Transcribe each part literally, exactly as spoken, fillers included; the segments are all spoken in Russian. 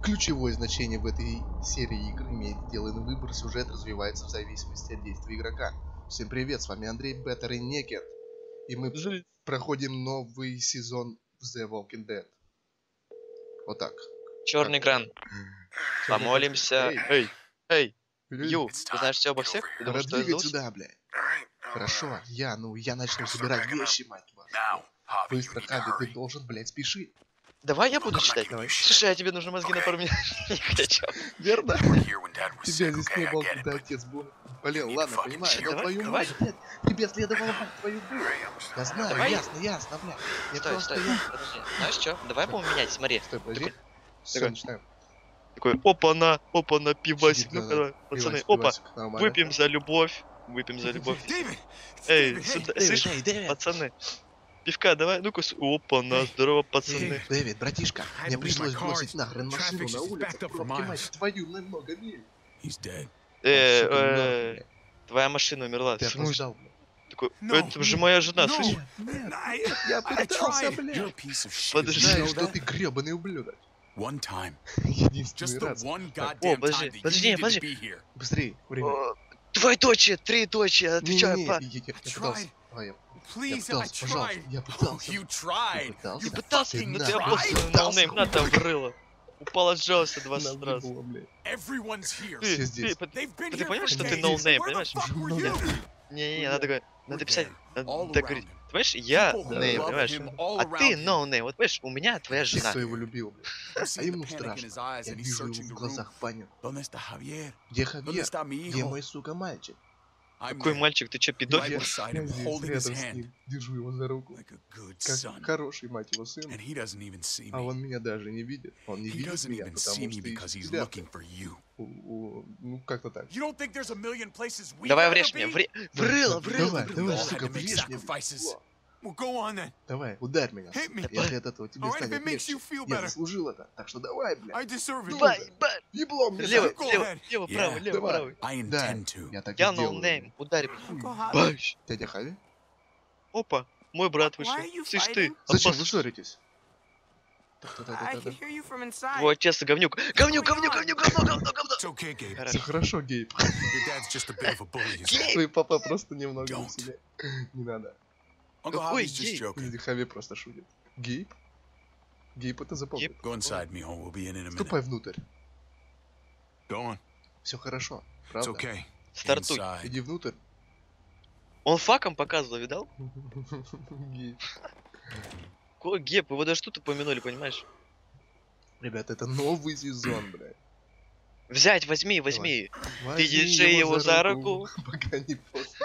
Ключевое значение в этой серии игр имеет сделанный выбор, сюжет развивается в зависимости от действия игрока. Всем привет, с вами Андрей, Беттер и Некет. И мы Жить. проходим новый сезон в The Walking Dead. Вот так. Черный экран. Помолимся. Эй, эй, Ю, ты знаешь все обо всех? Ты думаешь, что я Двигать сдался? сюда, блядь. Хорошо, я, ну, я начну собирать вещи, мать вашу. Быстро, Хаби, ты должен, блядь, спешить. Давай я буду читать. Давай. Слушай, а тебе нужны мозги на пару минут? Не хочу. Верно? Тебя здесь не был, когда отец был болел. Ладно, понимаю, но Давай, твою давай. мать, блядь, тебе следовало быть твою дуру. Я знаю, Давай. ясно, ясно, блядь. Я Стой, просто... стой, подожди. Знаешь что? Давай будем менять, смотри. Стой, подожди. Такой- Все, такой. начинаем. Такой, опа-на, опа-на, пивасик. Да, Ну-ка, да. давай, пацаны, Пивасик, опа, пивасик, нормально. выпьем за любовь. Выпьем за любовь. Эй, сюда, Дэвид, слышь, эй, Дэвид. пацаны. Пивка давай, ну-ка, с- опа-на, здорово, пацаны. Дэвид, братишка, мне пришлось бросить нахрен машину на улице. Пробки, мать твою, на много миль. Э, Сука, э, мёртвый, блядь. твоя машина умерла. Ты В смысле? опоздал, блядь. Такой, No, это же моя жена, no. слышишь? Нет, нет, я пытался, блядь. Подожди. Знаешь, что ты гребаный ублюдок. One time. Единственный Just the раз. one Так, О, goddamn подожди, time that подожди, you needed to подожди. be here. быстрее, время. О, Двоеточие, троеточие, отвечаю, Не-не-не, па. я, я, я I пытался. tried. Давай, я, я Please, I пытался, пожалуйста, tried. я Oh, пытался. you Я tried. пытался. Не пытался, Ты но на- ты просто пытался, ноунейм, на там хуй. врыло. Упал от жалости двадцать Нам раз. было, блядь. Everyone's here. Ты, Все здесь. ты, под- They've been ты here понимаешь, for что ты days. ноунейм, Where the понимаешь? fuck were Нет. you? Не-не-не, надо говорить, надо We're писать, there, all надо around говорить. him. Понимаешь, я People who нейм, love понимаешь? him all А around ты him. ноунейм, вот понимаешь, у меня твоя Ты жена. кто его любил, блядь? You А see the ему panic in страшно. his eyes, Я and he's вижу searching его в the room. глазах панику. ¿Dónde está Javier? Где ¿Dónde Хавьер? está mi Где hijo? мой, сука, мальчик? I'm Какой there, мальчик, ты чё, right педофил? beside Я him, здесь holding his рядом с hand ним, держу его за руку. like a good Как son. хороший, мать его, сын. And he doesn't even see А me. он меня даже не видит. Он не He видит doesn't меня, even see потому me что because ищет he's тебя. looking for you. У- у- Ну, как-то так. You don't think there's a million places we'd Давай rather врежь мне, be? вре... врыло, врыло, Давай, врыло. давай, All had сука, to make врежь мне. sacrifices. Во. Well, go on then. Давай, ударь меня. Hit me. Если от этого тебе Alright, if станет it makes легче. you feel Я better. заслужил это. Так что давай, I блядь. deserve it. Бай, бай. Ебло мне Лево, дай. Go лево, ahead. лево, Yeah. право, лево, Давай. право. I Да, intend to. я так Я и сделаю. ноунейм, ударь. Uncle Javi, Баш. Дядя Хави? Опа, мой брат Why вышел. are you Слышь ты, fighting? Зачем опас- вы ссоритесь? I Та-та-та-та-та. can hear you from inside. Твой отец говнюк. Говнюк, говнюк, говнюк, говно, говно, говно. It's okay, Gabe. Все Хорошо. хорошо, Гейб. Your dad's just a bit of a bully. is all. Твой папа просто немного Don't. в себе. Не надо. Uncle Какой Javi's just гей? joking. Дядя Хави просто шутит. Гейб? Гейб это запомнит. Go inside, mijo. We'll be in in a minute. Ступай внутрь. Go on. Все хорошо. It's Правда? okay. Стартуй. Inside. Иди внутрь. Он факом показывал, видал? Гейб. Какой геп, его даже тут упомянули, понимаешь? Ребята, это новый сезон, блядь. Взять, возьми, возьми. Возьми держи его за руку. Пока не поздно.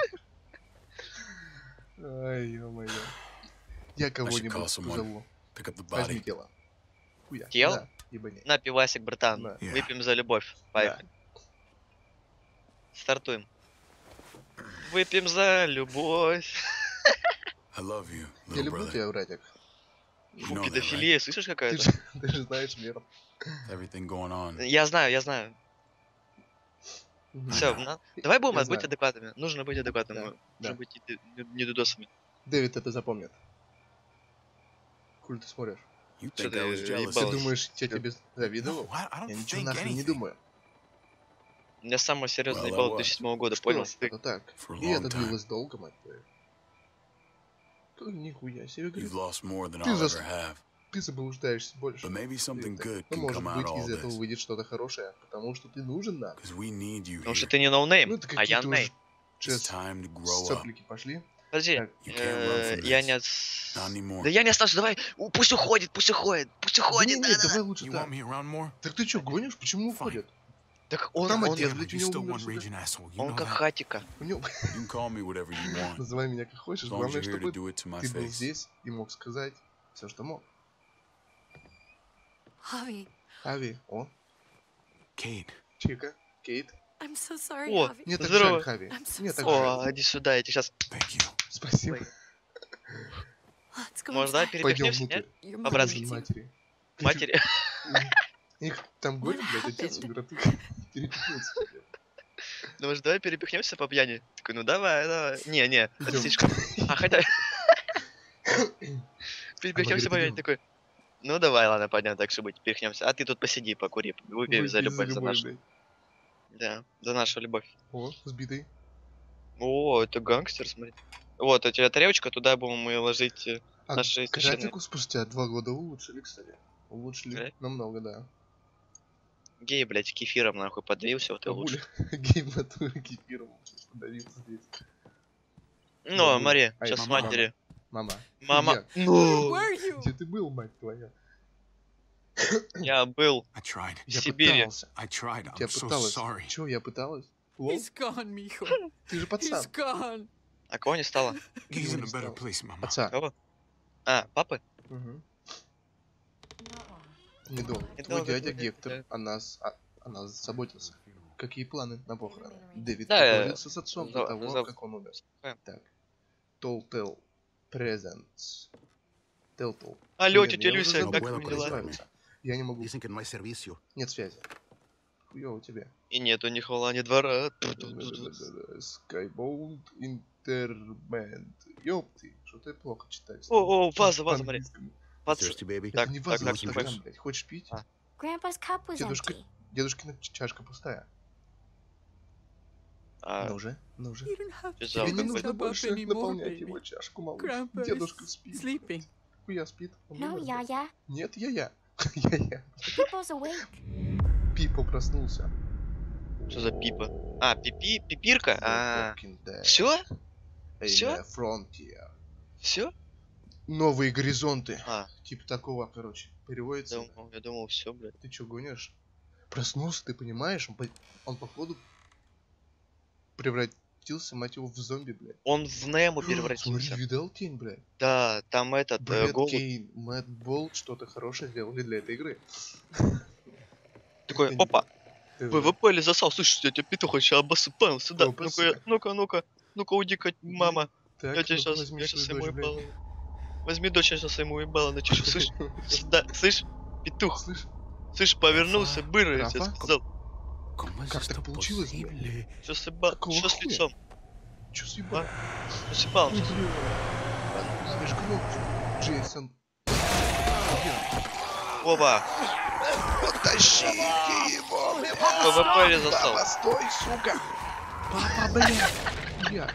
Ай, ё-моё. Я call кого-нибудь someone. позову. Pick up the Возьми body. тело. Хуя. Тело? Да, ебани. На пивасик, братан. Да. Yeah. Выпьем за любовь. Поехали. Стартуем. Выпьем за любовь. I love you, Я little люблю brother. тебя, братик. You Фу, know that, right? педофилия, слышишь Ты какая-то? же, ты же знаешь, верно. Everything going on. Я знаю, я знаю. Мгм. Все, давай будем Я быть знаю. адекватными. Нужно быть адекватными. Да, Нужно да. быть не, не- не дудосами. Дэвид это запомнит. Куль ты смотришь? You Что think ты I was jealous? Ты ебал? думаешь, я тебе завидовал? No, I, I don't Я ничего think нахрен не anything. думаю. У меня самое серьезное Well, ебало I две тысячи седьмого года, Что? понял? Это так. For a И long это time. длилось долго, мать твою. Ты нихуя себе, You've говорит. lost more than Ты I'll зас- ever have. Ты заблуждаешься больше. But maybe something Ты- good Ну, can может come out быть, of all из этого this. выйдет что-то хорошее, потому что ты нужен нам. Because we need you Потому что here. ты не ноунейм, Ну, это а я какие-то нейм. уже... It's Сейчас time to grow up. соплики пошли. Подожди, Так. You can't run э, from я this. не... отс- Not anymore. Да я не остался, давай, у, пусть уходит, пусть уходит, пусть Да уходит, не, да, не, да, да. давай лучше You так. want me around more? Так ты что, гонишь? Почему Fine. уходит? Так он, Там он, отец, Damn it, блядь, у you него still умер one сюда. raging asshole. You он know как that? хатика. У него... You can call me whatever you want. Называй меня как хочешь. As long as Главное, you're here to чтобы do it to my ты был face. здесь и мог сказать все, что мог. Javi, Хави, о, Kate, Чика, Кейт. I'm so sorry, О, Javi. Мне так Здорово. жаль, Хави. I'm so Мне так О, жаль. иди сюда, я тебе сейчас... thank you. Спасибо. Let's go Может, давай inside. Пойдем перепихнемся, внутрь. нет? Your mom По-братски. needs you. Матери. Матери. Их там горе, блядь, отец happened? умер, а ты перепихнуться. Ну, может, давай перепихнемся по пьяни? Такой, ну давай, давай. Не, не, это Идём. слишком... А, хотя... Перепихнемся говорит, по пьяни, идём. такой... Ну давай, ладно, пойдем так, чтобы перехнемся. А ты тут посиди, покури, выпей Выпей за любовь, за нашу. блядь. Да, за нашу любовь. О, сбитый. О, это гангстер, смотри. Вот, у тебя тарелочка, туда будем мы ложить э, А наши священные... графику спустя два года улучшили, кстати. Улучшили Гра- намного, да. Гей, блядь, кефиром нахуй подавился, вот и Бабуля, лучше. гей в натуре кефиром подавился здесь. Ну, Бабуля. Мари, Ай, сейчас мама. матери. Мама. Мама. Я. Ну, Where are you? Где ты был, мать твоя? я был I tried. в Я Сибири. пытался. I tried. Я I'm so пыталась. sorry. Чё, я пыталась? Лол, He's gone, mijo. ты же He's пацан. gone. А кого не стало? He's in a не better стал. place, Mama. Отца. Кого? А, папы? Угу. Недолго. Твой Недолго, дядя твой Гектор дядя. о нас, о, о нас заботился. Какие планы на похороны? Дэвид Да, э, поговорился с отцом до за- того, за- как он умер. Э. Так. Telltale Presents. Telltale. Алло, Блин, тетя я уже Люся, забыл, как Bueno, вы как pues, дела? называются. Я не могу. Dicen que no hay servicio. Нет связи. Хуёво тебе. И нету ни хвала, ни двора. Да-да-да-да-да. Skybound Interment. Ёпты, что-то я плохо читаю. О, о, ваза, ваза, смотри. По-английски. Пац- Thirsty, baby? Это Так, не так, ваза, так, это тихо. стакан, блядь. Хочешь пить? А. Grandpa's cup was Дедушка, empty. дедушкина чашка пустая. А, Ну же, ну же. You don't have Ты to жалко, Тебе не Жалко, нужно stop up больше anymore, наполнять baby. его чашку, малыш. Grandpa Дедушка is спит. sleeping. Хуя спит. Он No, умер, блядь. Yaya. Нет, я-я. Я-я. People's awake. Пипа проснулся. Что за Пипа? А, пипи, пипирка? А, все? Всё? Frontier. Все? Новые горизонты. А, Типа такого, короче. Переводится. думал, я думал, все, блядь. Ты чё гонишь? Проснулся, ты понимаешь? Он, по... он походу превратился, мать его, в зомби, блядь. Он в Нему Смотри, превратился. видал тень, блядь? Да, там этот, э, Брэд голубь. Кейн, Мэтт Болт что-то хорошее сделали для этой игры. Такой, Это- опа, Ты ПВП или засал, слышь, я тебя петуха сейчас обосыпаю сюда. Опа, Ну-ка, я- сука. ну-ка, ну-ка, ну-ка, уйди-ка, мама. Так, Я тебе ну-ка, сейчас, возьми я сейчас свою ему дочь, ебало. блядь. Возьми дочь, я сейчас ему ебало начищу, слышь? Сюда, слышь, петух, Слышь, слышь, повернулся, Рафа, быра, я тебе Рафа? сказал. ¿Cómo es Как esto так получилось, блядь? posible? Что с еба- Какого что с хуя? лицом? чё съебал? Что с ебалом? Ой, Что с- блин. Слышь, кнопку. Джейсон. Оба, Потащите его, ПВП или засал? Папа, стой, сука! Папа, блядь! Я.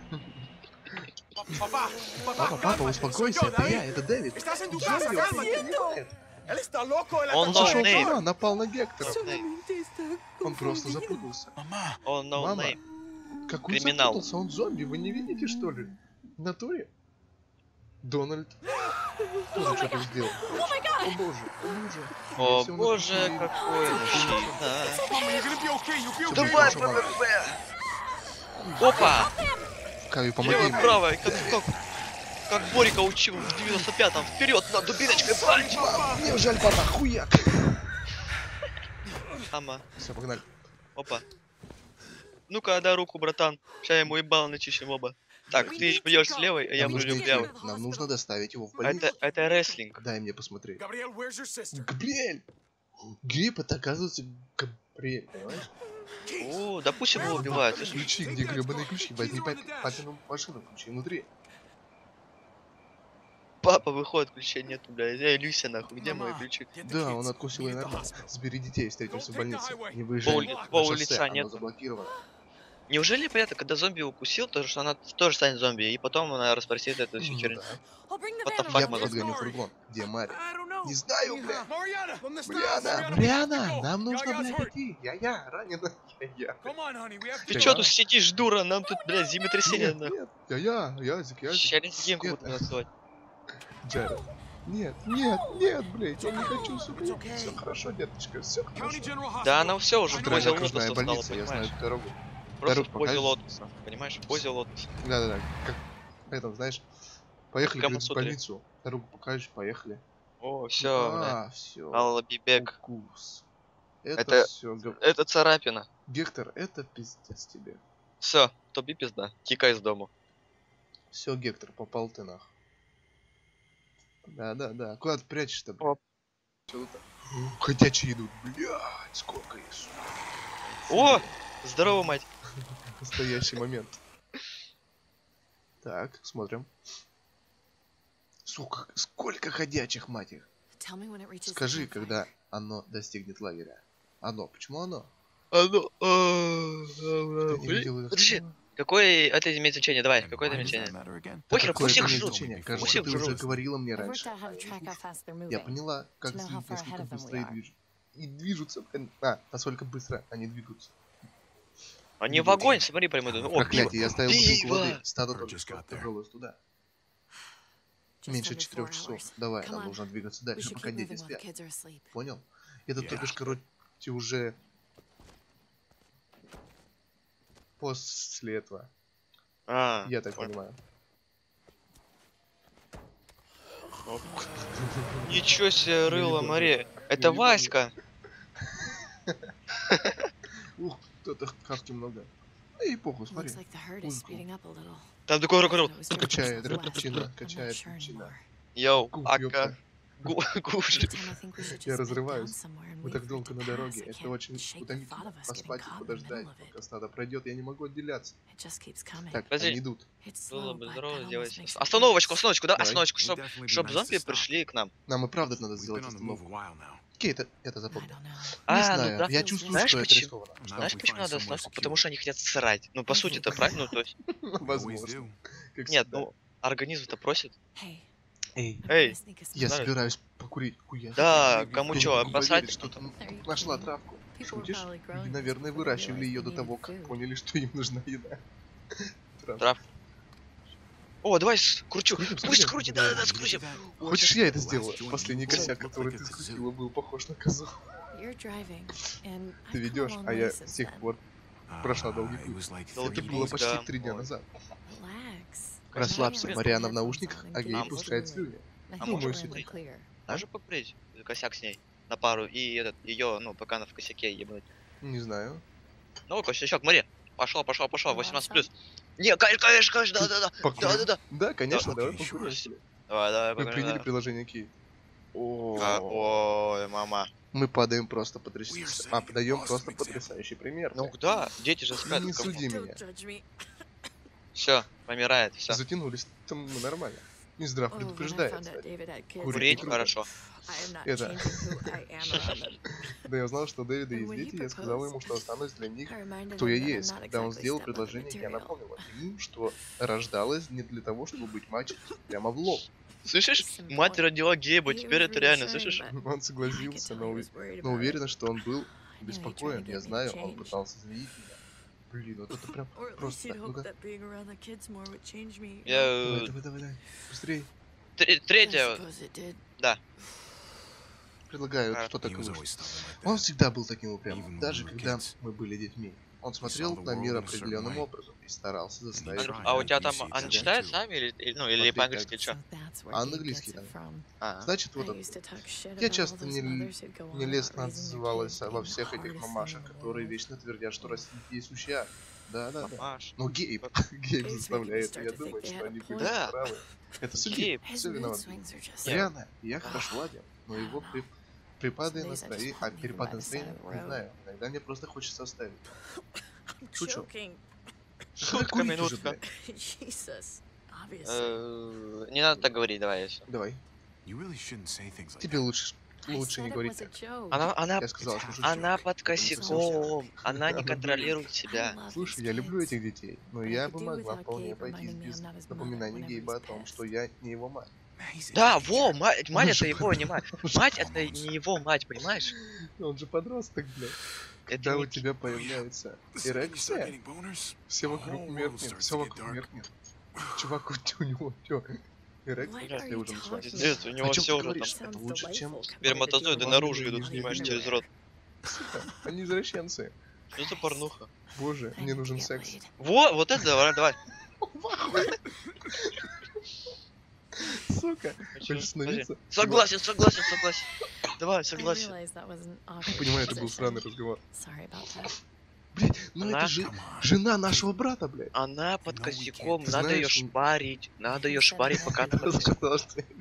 Папа, папа, успокойся, это я, это Дэвид. Estás en tu Зомби, casa, он cálmate. понимает. Él está loco, él Он Он no сошел с name. ума, напал на Гектора. Solamente está Он просто confundido. запутался. Mamá, Он no Мама. name. Как он Криминал. запутался, он зомби, вы не видите, что ли? В натуре? Дональд. Тоже что-то сделал. О боже, о боже. О Если он боже, отпустил- какой мужчина. Mama, you're gonna be okay, you'll be Всё, okay. Давай, хорошо, мама. ПВП! Опа! Кави, помоги Левой, ему. правой, как, как, как Борика учил в девяносто пятом. Вперед, на дубиночкой, пальчик! Мам, мне жаль, папа, хуяк. Мама, Все, погнали. опа. Ну-ка, дай руку, братан. Сейчас я ему ебало начищем оба. Так, ты бьешь с левой, а я Нам нужно, буду идти. левой. Нам нужно доставить его в А больницу. Это, это рестлинг. Дай мне посмотреть. Gabriel, where's your sister? Габриэль! Грипп, это оказывается Габриэль, понимаешь? О, да пусть его убивают. слышишь? Ключи, где гребаные ключи? Возьми пап- папину машину, ключи внутри. Папа выходит, ключей нету, блядь. Эй, Люся, нахуй, где мои Mama, ключи? get the Да, kids. он откусил We и need the нормально. hospital. Забери детей, встретимся в больнице. Не По выезжай ули- на по шоссе, улица оно нет. заблокировано. Неужели понятно, когда зомби укусил, то что она тоже станет зомби, и потом она распростит эту всю Ну херню? да. I'll bring the What van the along. fuck, Я mother- подгоню фургон. Где Мария? I don't know. Не знаю, бля. Mariana, ¿dónde estás? Бляна, Mariana, Бляна, let's go. нам нужно, Yaya's блядь, hurt. идти. Я-я, ранена. Я-я. Come on, honey, we have Ты to чё Да. тут сидишь, дура? Нам тут, блядь, землетрясение, Нет, нахуй. нет, я-я, язик, язик. Через гемку Нет. буду насылать. Джаред. Нет, нет, нет, блядь, я не хочу, сука. It's okay. Все хорошо, деточка, все County хорошо. General Hospital. Да она все уже в Центральная позе окружная лотоса стала, больница, я знаю понимаешь? эту дорогу. Просто Дорогу в позе покажешь? лотоса, понимаешь? В позе лотоса. Да-да-да, как это, знаешь, поехали говорит, в Камасутре. больницу. Дорогу покажешь, поехали. О, все, блядь. А, все. Алла Бибек. Укус. Это, Это- все. Это царапина. Гектор, это пиздец тебе. Все, тоби пизда. Тикай из дому. Все, Гектор, попал ты нах. Да-да-да. Куда ты прячешь-то, блядь? Оп. Чё тут? Ходячие идут, блядь, сколько их, сука. О! Здорово, мать. Настоящий момент. Так, смотрим. Сука, сколько ходячих, мать их. Tell me when it reaches the Скажи, campfire. когда оно достигнет лагеря. Оно. Почему оно? Оно... Ты не видел их Подожди, снова? какое это имеет значение? Давай, And какое это why имеет does that значение? matter again? Похер, Какое пусть это их имеет жрут. значение? Пусть Кажется, их ты уже жрут. говорила мне I've worked раньше. out how to track how fast they're moving. Я поняла, как To know how следить, far насколько ahead of them быстро we и are. движутся. И движутся. А, насколько быстро они двигаются. Они в огонь, смотри, прямо идут. О, пиво. Проклятие, я оставил бутылку Пиво! воды. Стадо Or только just что got there. отправилось туда. Just Меньше under четырех four часов. hours. Давай, Come нам on. нужно двигаться We дальше, should пока keep дети moving while the спят. kids are asleep. Понял? Это, то Yeah. бишь, короче, уже после этого. А, Я так понял. понимаю. Оп. Ничего себе, рыло, ебаный. Мария. Это ебаный. Васька. Ух, кто-то карте много. Эй, похуй, смотри. Looks like the herd is Музыку. speeding up a little. Там такой Thought рокорол. it was drifting Качает, southwest, репчина, but I'm not качает sure репчина. anymore. Йоу, Гуф, ака. ёпта. Гу- Гуф. Every time I think we should Я just bed down разрываюсь. somewhere and Мы wait так for it долго to на pass. дороге. I Это can't очень shake the утомительно. thought of us getting Поспать и caught in the подождать, middle of it. пока стадо пройдет. Я не могу отделяться. It just keeps coming. Так, Подожди. они идут. It's Было slow, бы but здорово that сделать. almost makes it Остановочку, worse. остановочку, да, Давай. остановочку, It'd чтоб, definitely be чтоб nice зомби to stop. пришли к нам. Нам и правда надо We've сделать been on the остановку. move a while now. Окей, это, это I запомнил. don't know. А, Не ну знаю, да. я чувствую, Знаешь, что это почему? рискованно. Now Что? Знаешь, we почему find надо somewhere остановку? secure. Потому что они хотят срать. Ну, по сути, это правильно, ну, то есть... We always Возможно. do. Как Нет, всегда. ну, организм-то просит. Hey, Эй, I'm Эй, gonna sneak a я знаешь- собираюсь покурить. Хуя. Да, Ты кому Я чё, не могу обосрать? поверить, что там нашла травку. Шутишь? Люди, наверное, выращивали ее до того, как поняли, что им нужна еда. Травка. Трав. О, давай скручу. Скрутим, Пусть скрутим. скрутит, да-да-да, скрутим. Хочешь, я это сделаю? Последний косяк, который ты скрутила, был похож на козу. You're driving, and Ты I've come a ведешь, long а way я since с тех then. пор Ah, прошла долгий it путь. was like Долгий three Это было путь, days почти да. три дня Ой. назад. Relax. Расслабься, Блин. Мариана в наушниках, а гей А пускает можно- слюни. А Думаю можем себе. покурить? Даже покурить косяк с ней на пару и этот ее, ну, пока она в косяке ебнуть. Не знаю. Ну, косячок, Мария. Пошел, пошел, пошел, восемнадцать плюс. Не, конечно, конечно, конечно, да, да, да. Покурим? Да, да, да. Да, конечно, Да, давай окей, покурим. sure. Давай, давай, Мы пока. приняли да. приложение Кейт. А, О, Ой, мама. мы падаем просто We are потрясающий. setting А, an подаем awesome просто example. потрясающий пример. Ну да, дети же спят. Не суди меня. Don't judge me. Все, помирает, все. Затянулись, там мы нормально. Минздрав Oh, when I предупреждает. found out David had kids, Курить Курить круто. хорошо. I am not Это. changing who I am around them. Да я узнал, что у Дэвида And есть when he дети, я сказал ему, что proposed, останусь для них, I reminded кто я him that I'm есть. not Когда он exactly сделал stepmother предложение, я material. напомнила ему, что рождалась не для того, чтобы быть мальчиком прямо в лоб. Слышишь? Listen, Мать boy. родила геба, He теперь was это реально, reassuring, слышишь? but Он I could согласился, tell но, he уве- was worried но about уверен, it. что он был I know he tried беспокоен. to get Я me to знаю, он change. пытался изменить меня. Блин, вот это прям Or at least просто he'd так. hoped Ну-ка, that being around the kids more would change me. Я... давай, э, давай, давай, давай. Быстрей. тре- I Третья... suppose it did. Предлагаю, А, что He так и was вышло. always stubborn like Он that. всегда был таким Even упрямым, when даже we were когда kids. мы были детьми. Он смотрел the на мир world in a certain определенным way. образом и старался заставить tried. А у тебя You там, see она that читает too. сами или, или- ну, или Смотри, по-английски, или как- что? So that's where А Gabe английский gets там. it from. А, Значит, вот I он. used to talk shit Я about all часто those не, mothers who'd go on нелестно about raising their отзывалась kids во being the всех этих hardest thing мамашек, in the которые world. вечно твердят, что растить есть суща. Да, да, да. мамаш. Но Гейб, Гейб It's заставляет making me меня start to думать, think they что had a они point. были Да. правы. Это все Гейб. His все mood виноват. swings are just Реально, я хорошо ладил, но его при... припады Some days I настроения, just а want to перепады leave him by the настроения, side of the не road. знаю, иногда мне просто хочется оставить. I'm Шучу. joking. Шутка, Курить уже, минутка. блядь. Jesus. Obviously. Э, Не надо так говорить, давай, если. Давай, You really shouldn't say things like тебе that. лучше, I лучше said не it говорить was a так. joke. Она, она, Я сказал, что шучу. она под косяком, она не Она контролирует I себя. love Слушай, these я люблю kids. этих детей, но But I я could бы do могла without вполне Gabe обойтись reminding me без I'm not his mother напоминаний whenever Гейба о he's том, pissed. что я не его мать. Maisie, Да, just во, be мать, мать Он это же его не мать. Мать это не его мать, понимаешь? Он же подросток, блядь. Это Когда у не... тебя появляется careful. The second you start эрекция, getting boners, все the вокруг whole world меркнет, starts все to get вокруг dark. меркнет. Чувак, у него чё? Эрекция What после are you уже началась. talking Пиздец, у about? него О чем все ты уже там. говоришь? Это Sounds лучше, чем delightful. Сперматозоиды Вам наружу не идут, нужны понимаешь, люди. через рот. Сука, они извращенцы. Что за порнуха? Боже, I мне need to нужен get секс. laid. Во, вот это давай, давай. Сука, Хочу- хочешь остановиться? Согласен, согласен, согласен. Давай, I согласен. realized that was an awkward Понимаю, это был position. сраный разговор. Sorry about that. Блять, ну Она- это же Come on. жена нашего брата, блядь. Она под No, we косяком, can't. надо ее Знаешь, м- шпарить, надо ее шпарить, пока она... Она сказала, что я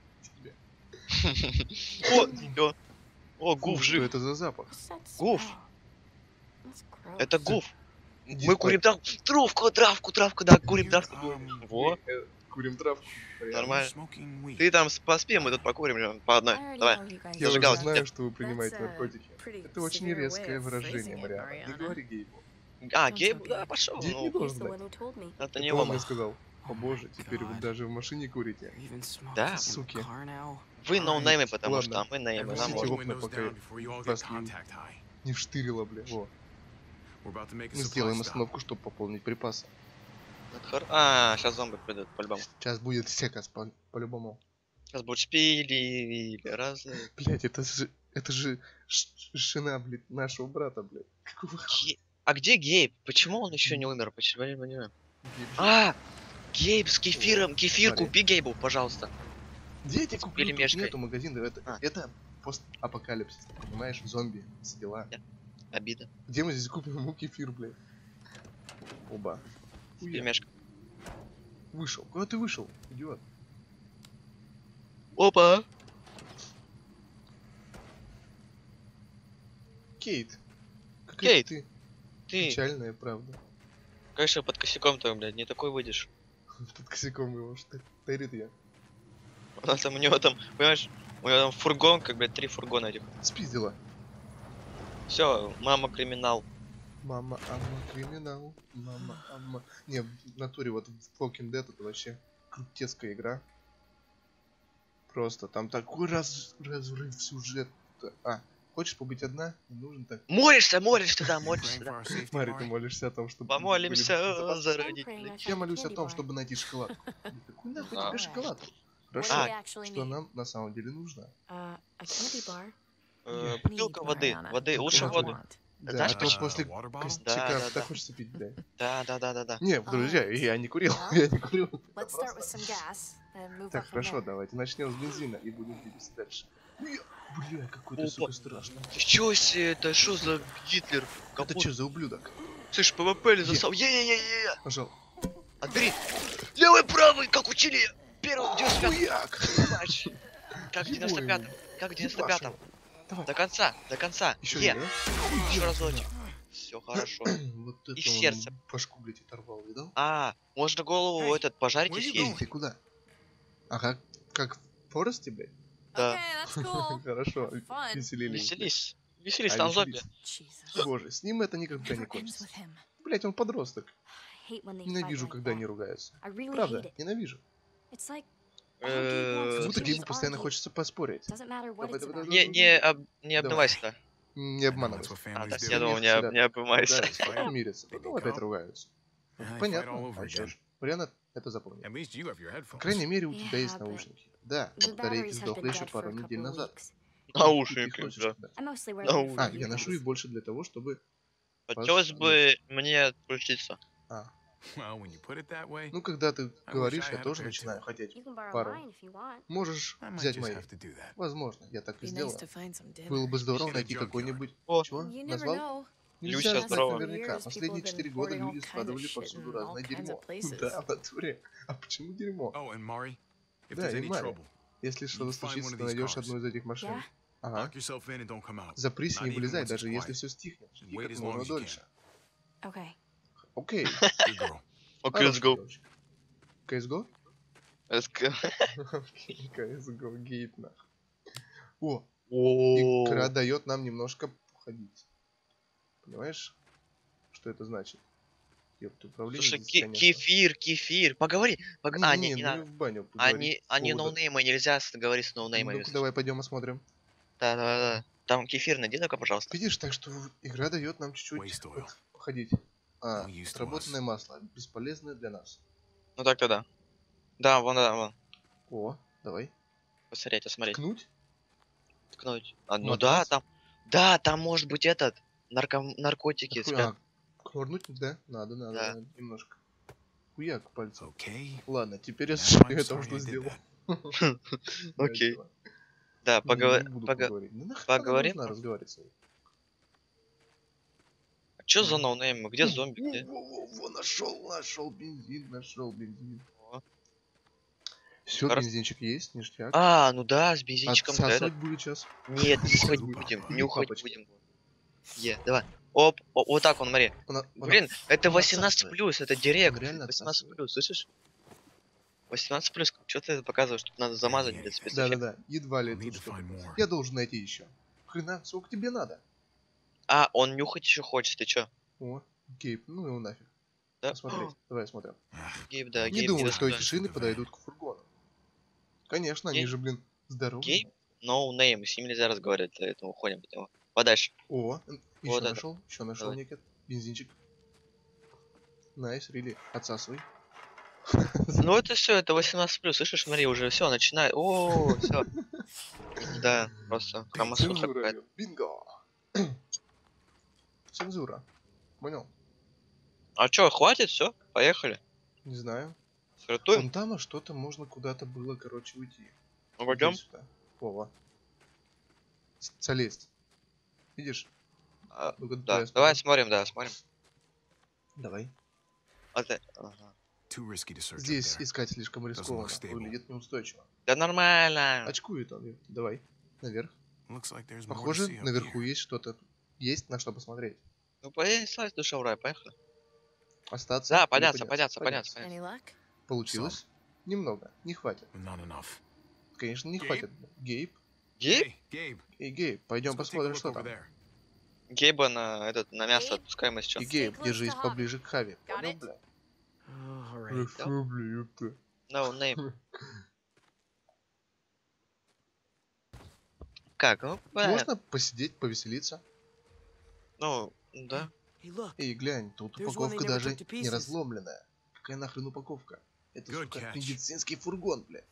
тебя. О, ё. О, гуф Фу, жив. Что это за запах? What's that Гуф. smell? That's gross. Это гуф. Иди Мы спать. курим травку, травку, травку, травку, да, курим Here, травку. um, Во. Э, Курим травку. Нормально. Smoking weed. Ты там с- поспи, мы тут покурим э, по I одной. already Давай. know you guys Я уже Зажигалка. знаю, что вы принимаете That's a наркотики. pretty Это очень severe way резкое of выражение, phrasing it, Мариана. Не Mariana. говори Гейбу. А, Don't Гейб, tell да, Gabe. пошел. Гейб не Ну, He's должен the знать. one who told me. это не Это он он. мне сказал. О Oh боже, my теперь вы God. даже в машине курите. Even smoking Да. in the Суки. car now? Вы ноунеймы, потому Ладно. что а мы неймы. Нам Опустите можно. окна, пока вас не, не вштырило, бля. Во. Мы сделаем остановку, чтобы пополнить припасы. Это хор- А, сейчас зомби придут, по-любому. Сейчас будет секас, по- по-любому. Сейчас будет шпили или раз. Блять, это же... Это же ш- жена, блядь, нашего брата, блядь. Какого Ге- А где Гейб? Почему он еще не умер? Почему я не понимаю? хуя? А! Гейб с кефиром. Кефир Смотри. купи Гейбу, пожалуйста. Где я тебе куплю? Тут пельмешкой. нету магазина. Это, А. это постапокалипсис, понимаешь? Зомби, все дела. Обида. Где мы здесь купим ему кефир, блядь? Оба. Хуя. Пельмешка. Вышел. Куда ты вышел, идиот? Опа! Кейт. Какая Кейт. ты Ты, печальная, правда. конечно, под косяком-то, блядь, не такой выйдешь. Под косяком его штырит я. У нас там, у него там, понимаешь, у него там фургон, как, блядь, три фургона этих. Спиздила. Все, мама криминал. Мама, амма, криминал. Мама, амма. Не, в натуре вот в Walking Dead это вообще крутецкая игра. Просто там такой раз, разрыв сюжета. А, хочешь побыть одна? Не нужно так. Молишься, молишься, да, молишься, да. Мари, ты молишься о том, чтобы... Помолимся были- за I'm родителей. praying I Я found молюсь о candy том, bar. чтобы найти шоколад. Какой нахуй А. тебе шоколад? What Хорошо, do А, you actually что need? нам на самом деле нужно? Uh, a candy bar. Э, Need, Бутылка воды, Mariana. воды, лучше What воду. Want. Да, Знаешь, а то почему? после Water bottle? костяка Да, да, так да. хочется пить, блядь. Да, да, да, да, да. Не, друзья, Alright. я не курил, Well, я не курил. Let's start with some gas and move Так, up from хорошо, there. давайте начнем с бензина и будем двигаться дальше. Бля, Бля, какой ты, Опа. сука, страшный. Ты чё себе, это что за Гитлер? Это Капут. что за ублюдок? Слышь, ПВП ли засал? Е-е-е-е-е! Нажал. Отбери! Левый, правый, как учили! Первый, девяносто пятый Хуяк! матч! Как в Ебой девяносто пятом, его. как в девяносто пятом. Давай. До конца, до конца. Еще Е, один, еще разочек. Все хорошо. да? Вот это И в он сердце. башку, блядь, оторвал, видал? А, можно голову Эй, этот пожарить и where you съесть. Ты куда? Ага, как в Форесте, блядь? Да. Okay, that's cool. Хорошо, Fun. веселились. Веселись. Веселись, А, там зомби. веселись. Jesus. Боже, с ним это никогда не Never ends кончится. with him. Блять, он подросток. I hate when they fight Ненавижу, like когда that. они ругаются. I really hate Правда, it. ненавижу. It's like Э, Как будто Just Гейбу постоянно argue. хочется поспорить. doesn't matter what Давай, it's давай, about. давай. Не, не, об, не Давай. обдавайся, да. Не обманывай. That's what А, families да, do. я думал, не, Всегда. об- не обмывайся. Ругаются, потом мирятся, потом опять ругаются. Yeah, they fight all Понятно. over А чё again. ж, Мариана это запомнил. At least you have your По headphones. крайней мере, у тебя есть Yeah, but наушники. Да, The батарейки batteries have сдохли been еще dead for пару a недель couple of назад. weeks. Наушники, Ты их да. носишь, да. I mostly wear No. them for А, you я ношу guys. их больше для того, чтобы... Хотелось бы мне отключиться. А, Well, when you put it that way, ну когда ты I говоришь, wish I я had a тоже pair начинаю too. хотеть. You can borrow Пару. mine if you want. Можешь I might взять just мои. have to do that. Возможно, я так и Be nice сделаю. to find some dinner. Было бы здорово Shit, найти junkyard. какой-нибудь... О, Чего? You never Назвал? know. Нельзя Люся, знать здорово. наверняка. Years Последние people have четыре been года hoarding all люди kinds of складывали shit повсюду in all разное kinds дерьмо. of places. Да, в натуре. А почему дерьмо? Oh, and Mari, if Да, there's и any Мари. trouble, Если что-то find one случится, of ты these найдешь cars. одну из этих машин. Yeah? Ага. lock yourself in and don't come out. Запрись и Not не even вылезай, once it's даже если quiet. все стихнет. Жди Wait как as long можно as you дольше. Okay. Окей. Good girl. окей, let's go. си эс го? Let's go. си эс го, гейт нах. О, О, игра дает нам немножко походить. Понимаешь, что это значит? Ёпта, управление Слушай, здесь, ки- конечно. кефир, кефир, поговори. пог- А, не, Не, не ну и надо. в баню поговорить Они, по они поводу- ноунеймы, нельзя с- говорить с ноунеймами. Ну-ка, давай пойдем осмотрим. Да, да, да. Там кефир найди только, пожалуйста. Видишь, так что игра дает нам чуть-чуть Waste oil. походить. А, No use to отработанное us. масло, бесполезное для нас. Ну так-то да. Да, вон, да, вон. О, давай. Посмотреть, осмотреть. Ткнуть? Ткнуть. А, ну Вот да, раз. там. Да, там может быть этот. Нарко... Наркотики. Такой, спрят- а, кнурнуть, да? Надо, надо, Да. надо, немножко. Хуяк пальцем. Okay. Ладно, теперь я Now сожалею I'm о том, sorry что I did сделал. that. Да, Окей. чувак. Да, Не, поговор... не буду пога- поговорить. Ну нахрена поговорим? нужно разговаривать с ней? Чё за ноунеймы? Где зомби? Во, Где? во, во, во, нашел, нашел бензин, нашел бензин. О. Все, Хоро- бензинчик есть, ништяк. А, ну да, с бензинчиком. да, Отсасывать этот- будет сейчас. Нет, не Сейчас уходить будет. будем. Или Не уходить папочка. будем. Е, давай. Оп, о- вот так он, смотри. Она- она- Блин, это она восемнадцать отсасывает. плюс, это директ. Он реально восемнадцать отсасывает. плюс, слышишь? восемнадцать плюс, что ты это показываешь? Тут надо замазать без спецэффектов. Да-да-да, едва ли Need тут to что-то. find more. Я должен найти еще. Хрена, сколько тебе надо? А, он нюхать еще хочет, ты чё? О, Гейб, ну его нафиг. Да? Посмотреть, давай смотрим. Гейб, да, Не Гейб, думаю, иди что сюда. эти шины подойдут к фургону. Конечно, они Гейб? же, блин, здоровые. Гейб? No name, с ним нельзя разговаривать, поэтому уходим от него. Подальше. О, еще Вот это. нашел, еще нашел Давай. некий бензинчик. Найс, рили, отсасывай. Ну это все, это восемнадцать плюс, слышишь, смотри, уже все, начинай. О, все. Да, просто хамасуха Цензура, какая-то. идет. Бинго. Цензура. Понял? А чё, хватит, все, поехали. Не знаю. Стартуем, Вон там а что-то можно куда-то было, короче, уйти. ну, пойдем. Иди сюда. Вова. С- Залезть. Видишь? А, Ну-ка, да, давай давай смотрим. смотрим, да, смотрим. Давай. А ты... ага. Too risky to search up Здесь there. искать слишком рискованно. stable. Выглядит неустойчиво. Да нормально. Очкует он. Давай. Наверх. Looks like there's more to Похоже, see up наверху here. есть что-то. Есть на что посмотреть. Ну поедем, слазь, душа в рай, поехали. Остаться. Да, или подняться, подняться, подняться. Any luck? Получилось? Немного. Не хватит. Not enough. Конечно, не Гейб? хватит. Гейб. Гейб? Hey, Gabe. Эй, Гейб, пойдем let's go take a посмотрим, look что over там. there. Гейба на, этот, на мясо Гейб? отпускаем, если И чё. Гейб, close держись to Hub. поближе к Хави. Got Понял, it? бля? Oh, all Э, right. фу, бля, ёпта. No name. Как? Ну, бля, Можно посидеть, повеселиться? ну, да. Hey, look. Эй, глянь, тут There's one упаковка they never даже took to не pieces. разломленная. Какая нахрен упаковка? Это, Good сука, catch. медицинский фургон, бля.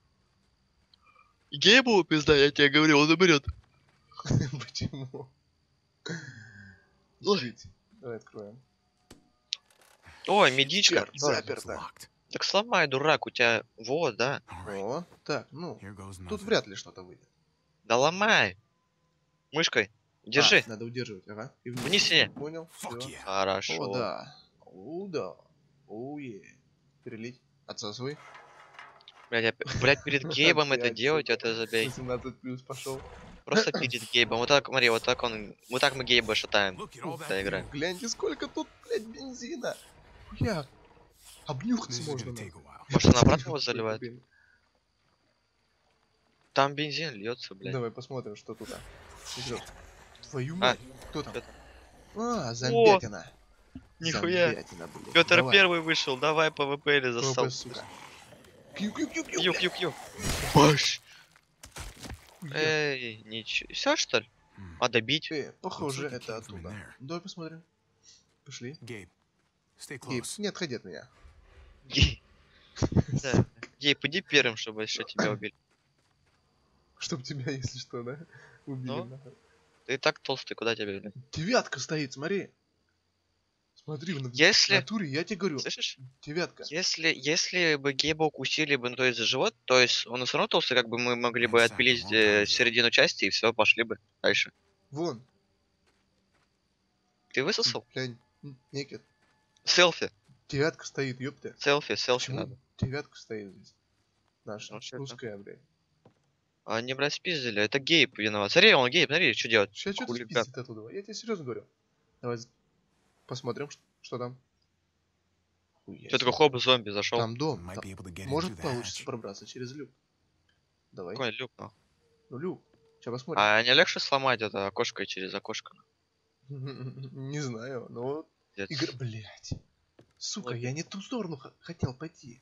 Гейбу пизда, я тебе говорю, он заберет. Почему? Ой. Жить. Давай откроем. Ой, медичка. Черт, It's заперто. locked. Так сломай, дурак, у тебя... Вот, да. All right. О, так, ну, Here goes тут nothing. вряд ли что-то выйдет. Да ломай. Мышкой. Держи. А, надо удерживать, ага. И Вниз сиди. Понял? Fuck Всё. yeah. Хорошо. О, да. О, да. О, е. Перелить. Отсасывай. Блядь, я п- блядь, перед Гейбом это Опять, делать, сука. это забей. восемнадцать плюс пошел. Просто перед Гейбом. Вот так, смотри, вот так он... Вот так мы Гейба шатаем. Look at all that Да, играем. Гляньте, сколько тут, блядь, бензина. Хуяк. This Обнюхаться is можно. gonna take нахуй. a while. Может, он обратно его Сколько заливает? бен- Там бензин льется, блядь. Давай посмотрим, что тут. Идёт. Твою А, мать. Кто там? чё там? А, зомбятина. Нихуя. Зомбятина, блядь. Петр Давай. первый вышел, давай ПВП или засал. ПВП, сука. Кью, кью, кью, кью, Кью, блядь. кью, кью. Баш. Хуя. Эй, ничего. Все что ли? Hmm. А добить? Э, похоже, Looks like it это came from in оттуда. there. Давай посмотрим. Пошли. Gabe, stay Гейб, close. не отходи от меня. Гей. Да. Гей, пойди первым, чтобы еще тебя убили. Чтоб тебя, если что, да? Убили. Ну. нахуй. Ты и так толстый, куда тебя убили? Девятка стоит, смотри. Смотри, в на- в Если... натуре, я тебе говорю. Слышишь? Девятка. Если, если бы Гейба укусили бы, ну, то есть за живот, то есть он все равно толстый, как бы мы могли бы Inside отпилить the long э, time. середину части и все, пошли бы дальше. Вон. Ты высосал? Глянь. м, Некит. Селфи, Девятка стоит, ёпта. селфи, селфи Почему надо. девятка стоит здесь? Наша, Ну, чё это? русская, блядь. А не, блядь, спиздили, это Гейб виноват. Смотри, он Гейб, смотри, что делать. Сейчас что-то Хулиган. спиздит оттуда. Я тебе серьезно говорю. Давай з- посмотрим, ш- что там. Хуя Что себе. такое хоп, зомби зашел? Там дом. Might там- be able to get Может into the получится hatch. пробраться через люк. Давай. Какой люк, нахуй? Ну, люк. Сейчас посмотрим. А не легче сломать это окошко через окошко? Не знаю, но... Пиздец. Игра... Блять. Сука, Ой. я не ту сторону х- хотел пойти.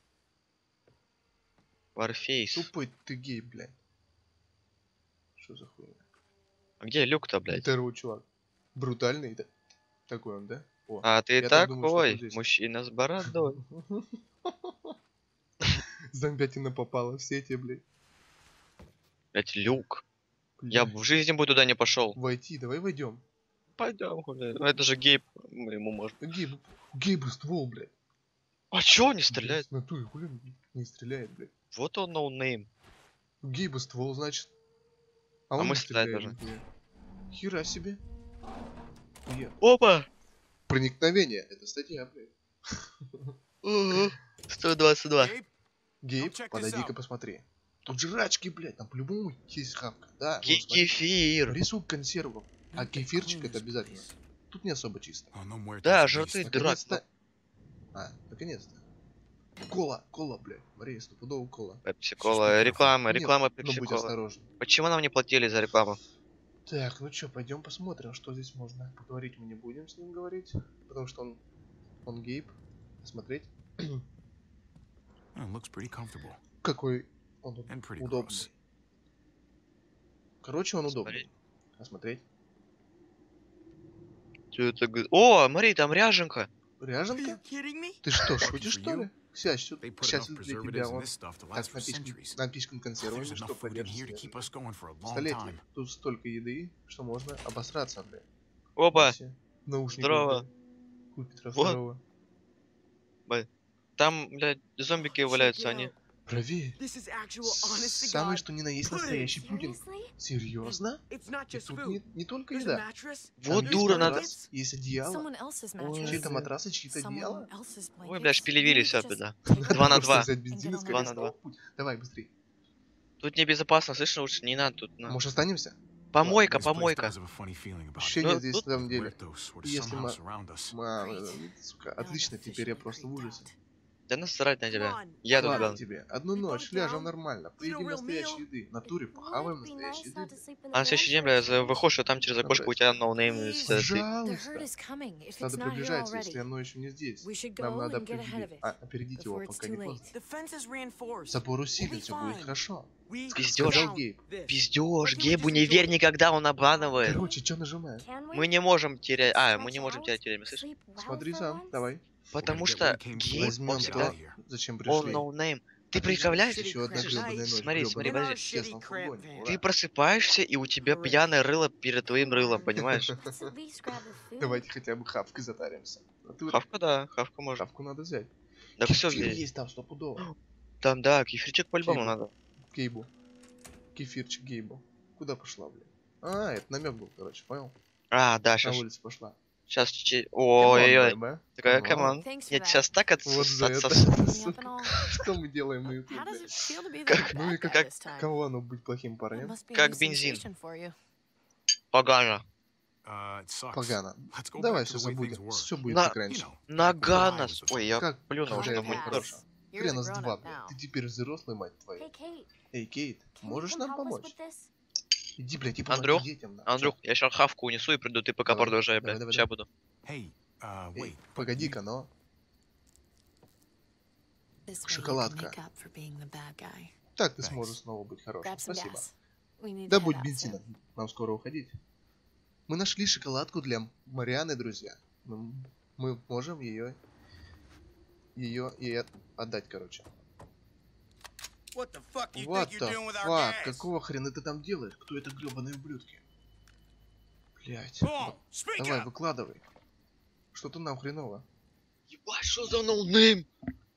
Warface. Тупой ты гей, блядь. Что за хуйня? А где люк-то, блядь? Здорово, чувак. Брутальный, да? Такой он, да? О. А ты я так думаю, что такой, тут здесь. мужчина с бородой. Зомбятина попала в сети, блядь. Блять, люк. Бля. Я в жизни бы туда не пошел. Войти, давай войдем. Пойдем, блядь. Ну это же Гейб, мы ему можем. Гейб, Гейб ствол, блядь. А чё он не стреляет? В натуре, хули он не стреляет, блядь. Вот он ноунейм. У Гейба ствол, значит. А он мы не стрелять стреляет, нихуя. Хера себе. Хуя. Опа! Проникновение. Это статья, блядь. сто двадцать два. Gabe, Гейб, check this подойди-ка out. посмотри. Тут жрачки, блядь, там по-любому есть хавка. Да, вот, Ке- смотри. Кефир. Рисунок консервов. А кефирчик это обязательно. Тут не особо чисто. oh, no more Да, touch жрты, base. дурак. Наконец-то. А, наконец-то. Кола, кола, блядь. Мария, стопудово кола. Пепси-кола, реклама, Нет, реклама ну будь пепси-кола. осторожен. Почему нам не платили за рекламу? Так, ну чё, пойдем посмотрим, что здесь можно. Поговорить мы не будем с ним говорить, потому что он, он гейб. Смотреть, Oh, it looks pretty comfortable. какой он тут And pretty удобный. gross. Короче, он удобный. Смотреть. Осмотреть. Чё это г- О, смотри, там ряженка. Ряженка? kidding me? Ты что, Lucky шутишь, for что you. ли? Сядь, сю- They put сейчас enough для тебя preservatives in он this stuff to так last for напичкан, centuries. напичкан There's консервами, enough что food in поддержит here to keep us going for a long столетие. time. Тут столько еды, что можно обосраться, блядь. Опа, Все. Наушников, здорово. блядь. У Петра Вот. Второго. там, блядь, зомбики валяются они. Правее. This is actual, honest to Самый God. что ни на есть pudding. настоящий пудинг. Seriously? Серьезно? It's not И just тут food. не, не только There's a еда. mattress. Вот Там дура есть надо. матрас, есть одеяло. Someone else's Ой. mattress. Чьи-то матрасы, чьи-то одеяло. Someone else's Ой, blankets. блядь, шпилевились Just опять, да. take Два на them. Просто два. взять бензин и Два скорее на снова два. в путь. Давай, быстрей. Тут небезопасно, слышишь, лучше не надо тут. на. Может, останемся? Помойка, This place помойка. does have a funny feeling about it. Ощущение Ну, здесь тут- на самом деле. Weird though, sort of Если somehow мы... surround us. мы, Great. э, Сука, Now I'm отлично, теперь я officially просто в creeped ужасе. out. Да насрать на Come тебя. on. Я тут Ладно главный. тебе, одну We ночь bunk ляжем down, нормально, eat a поедим real настоящей meal. еды, в натуре Wouldn't похаваем it be настоящей nice not еды. to sleep in the А на следующий день, bed бля, for a за- change? выходишь, а там через окошко у тебя ноунейм Please. стоит. The herd Пожалуйста. is coming. If it's Надо not here приближаться, если already, оно еще не здесь. we should Нам go надо and get ahead опередить, of it а, опередить его, before it's пока too не late. поздно. The fence is reinforced. Забор We'll be усилен, все будет fine. хорошо. We Пиздёж. Сказал Гейб. this. Пиздёж, Like you Гейбу just не верь enjoyed. никогда, он обманывает. Короче, что нажимаем? Can we? Мы не можем терять... А, мы не Stretch можем out? терять время, слышишь? Sleep well Смотри for сам, once? давай. Потому get что what came Гейб, from. Возьмем он то, всегда... зачем Он пришли. ноунейм. Ты Отлично, представляешь? еще одна Слышишь? гребаная ночь, Смотри, смотри, гребаная подожди. ночь в тесном фургоне. Ты Ура. Ты просыпаешься, и у тебя пьяное рыло перед твоим рылом, понимаешь? Let's at least grab the food. Давайте хотя бы хавкой затаримся. А ты вот Хавка, да, хавка можно. хавку надо взять. Да все Кефир здесь. есть там стопудово. Там, да, кефирчик по-любому Кефир. надо. Гейбу. Кефирчик Гейбу. Куда пошла, блин? А, это намек был, короче, понял? А, да, На сейчас, улице пошла. сейчас чуть-чуть... Come on, Ой-ой-ой. baby. Такая, Come on. камон. Thanks for Нет, that. сейчас так отсос... Вот за это. отсос- Cleaning up Сука. and all. Что мы делаем на How ютубе? does it feel to be the Как- Ну и bad как, guy this time? каково оно быть плохим It парнем? must be a Как new бензин. sensation for you. Погано. Uh, it sucks. Погано. Let's go Давай back все to the way things забудем. were. Все будет На- как You раньше. know, Нога I нас... was a Ой, я Как плюнул, когда что я мы был Pass. хорошо. You're Хрена the с два, grown-up блядь. now. Ты теперь взрослый, мать твою. Hey, Kate, Эй, Кейт, can you можешь come нам help us помочь? with this? Иди, блядь, и помоги Андрюх, детям. на. Андрюх, я сейчас хавку унесу и приду, ты пока Давай, продолжай, давай, блядь. давай, Сейчас давай. буду. Hey, uh, Эй, wait. погоди-ка, но... This way you can Шоколадка. make up for being the bad guy. Так ты Thanks. сможешь снова быть хорошим. Grab some Спасибо. gas. We need to Да head будь out бензина. soon. Нам скоро уходить. Мы нашли шоколадку для Марианы, друзья. Мы, мы можем ее... Ее и от- отдать, короче. What the fuck you What think the you're doing with our fuck? gas? Какого хрена ты там делаешь? Кто это гребаные ублюдки? Блять. Come on, speak Давай, up. выкладывай. Что-то нам хреново. Ебать, что за ноунейм?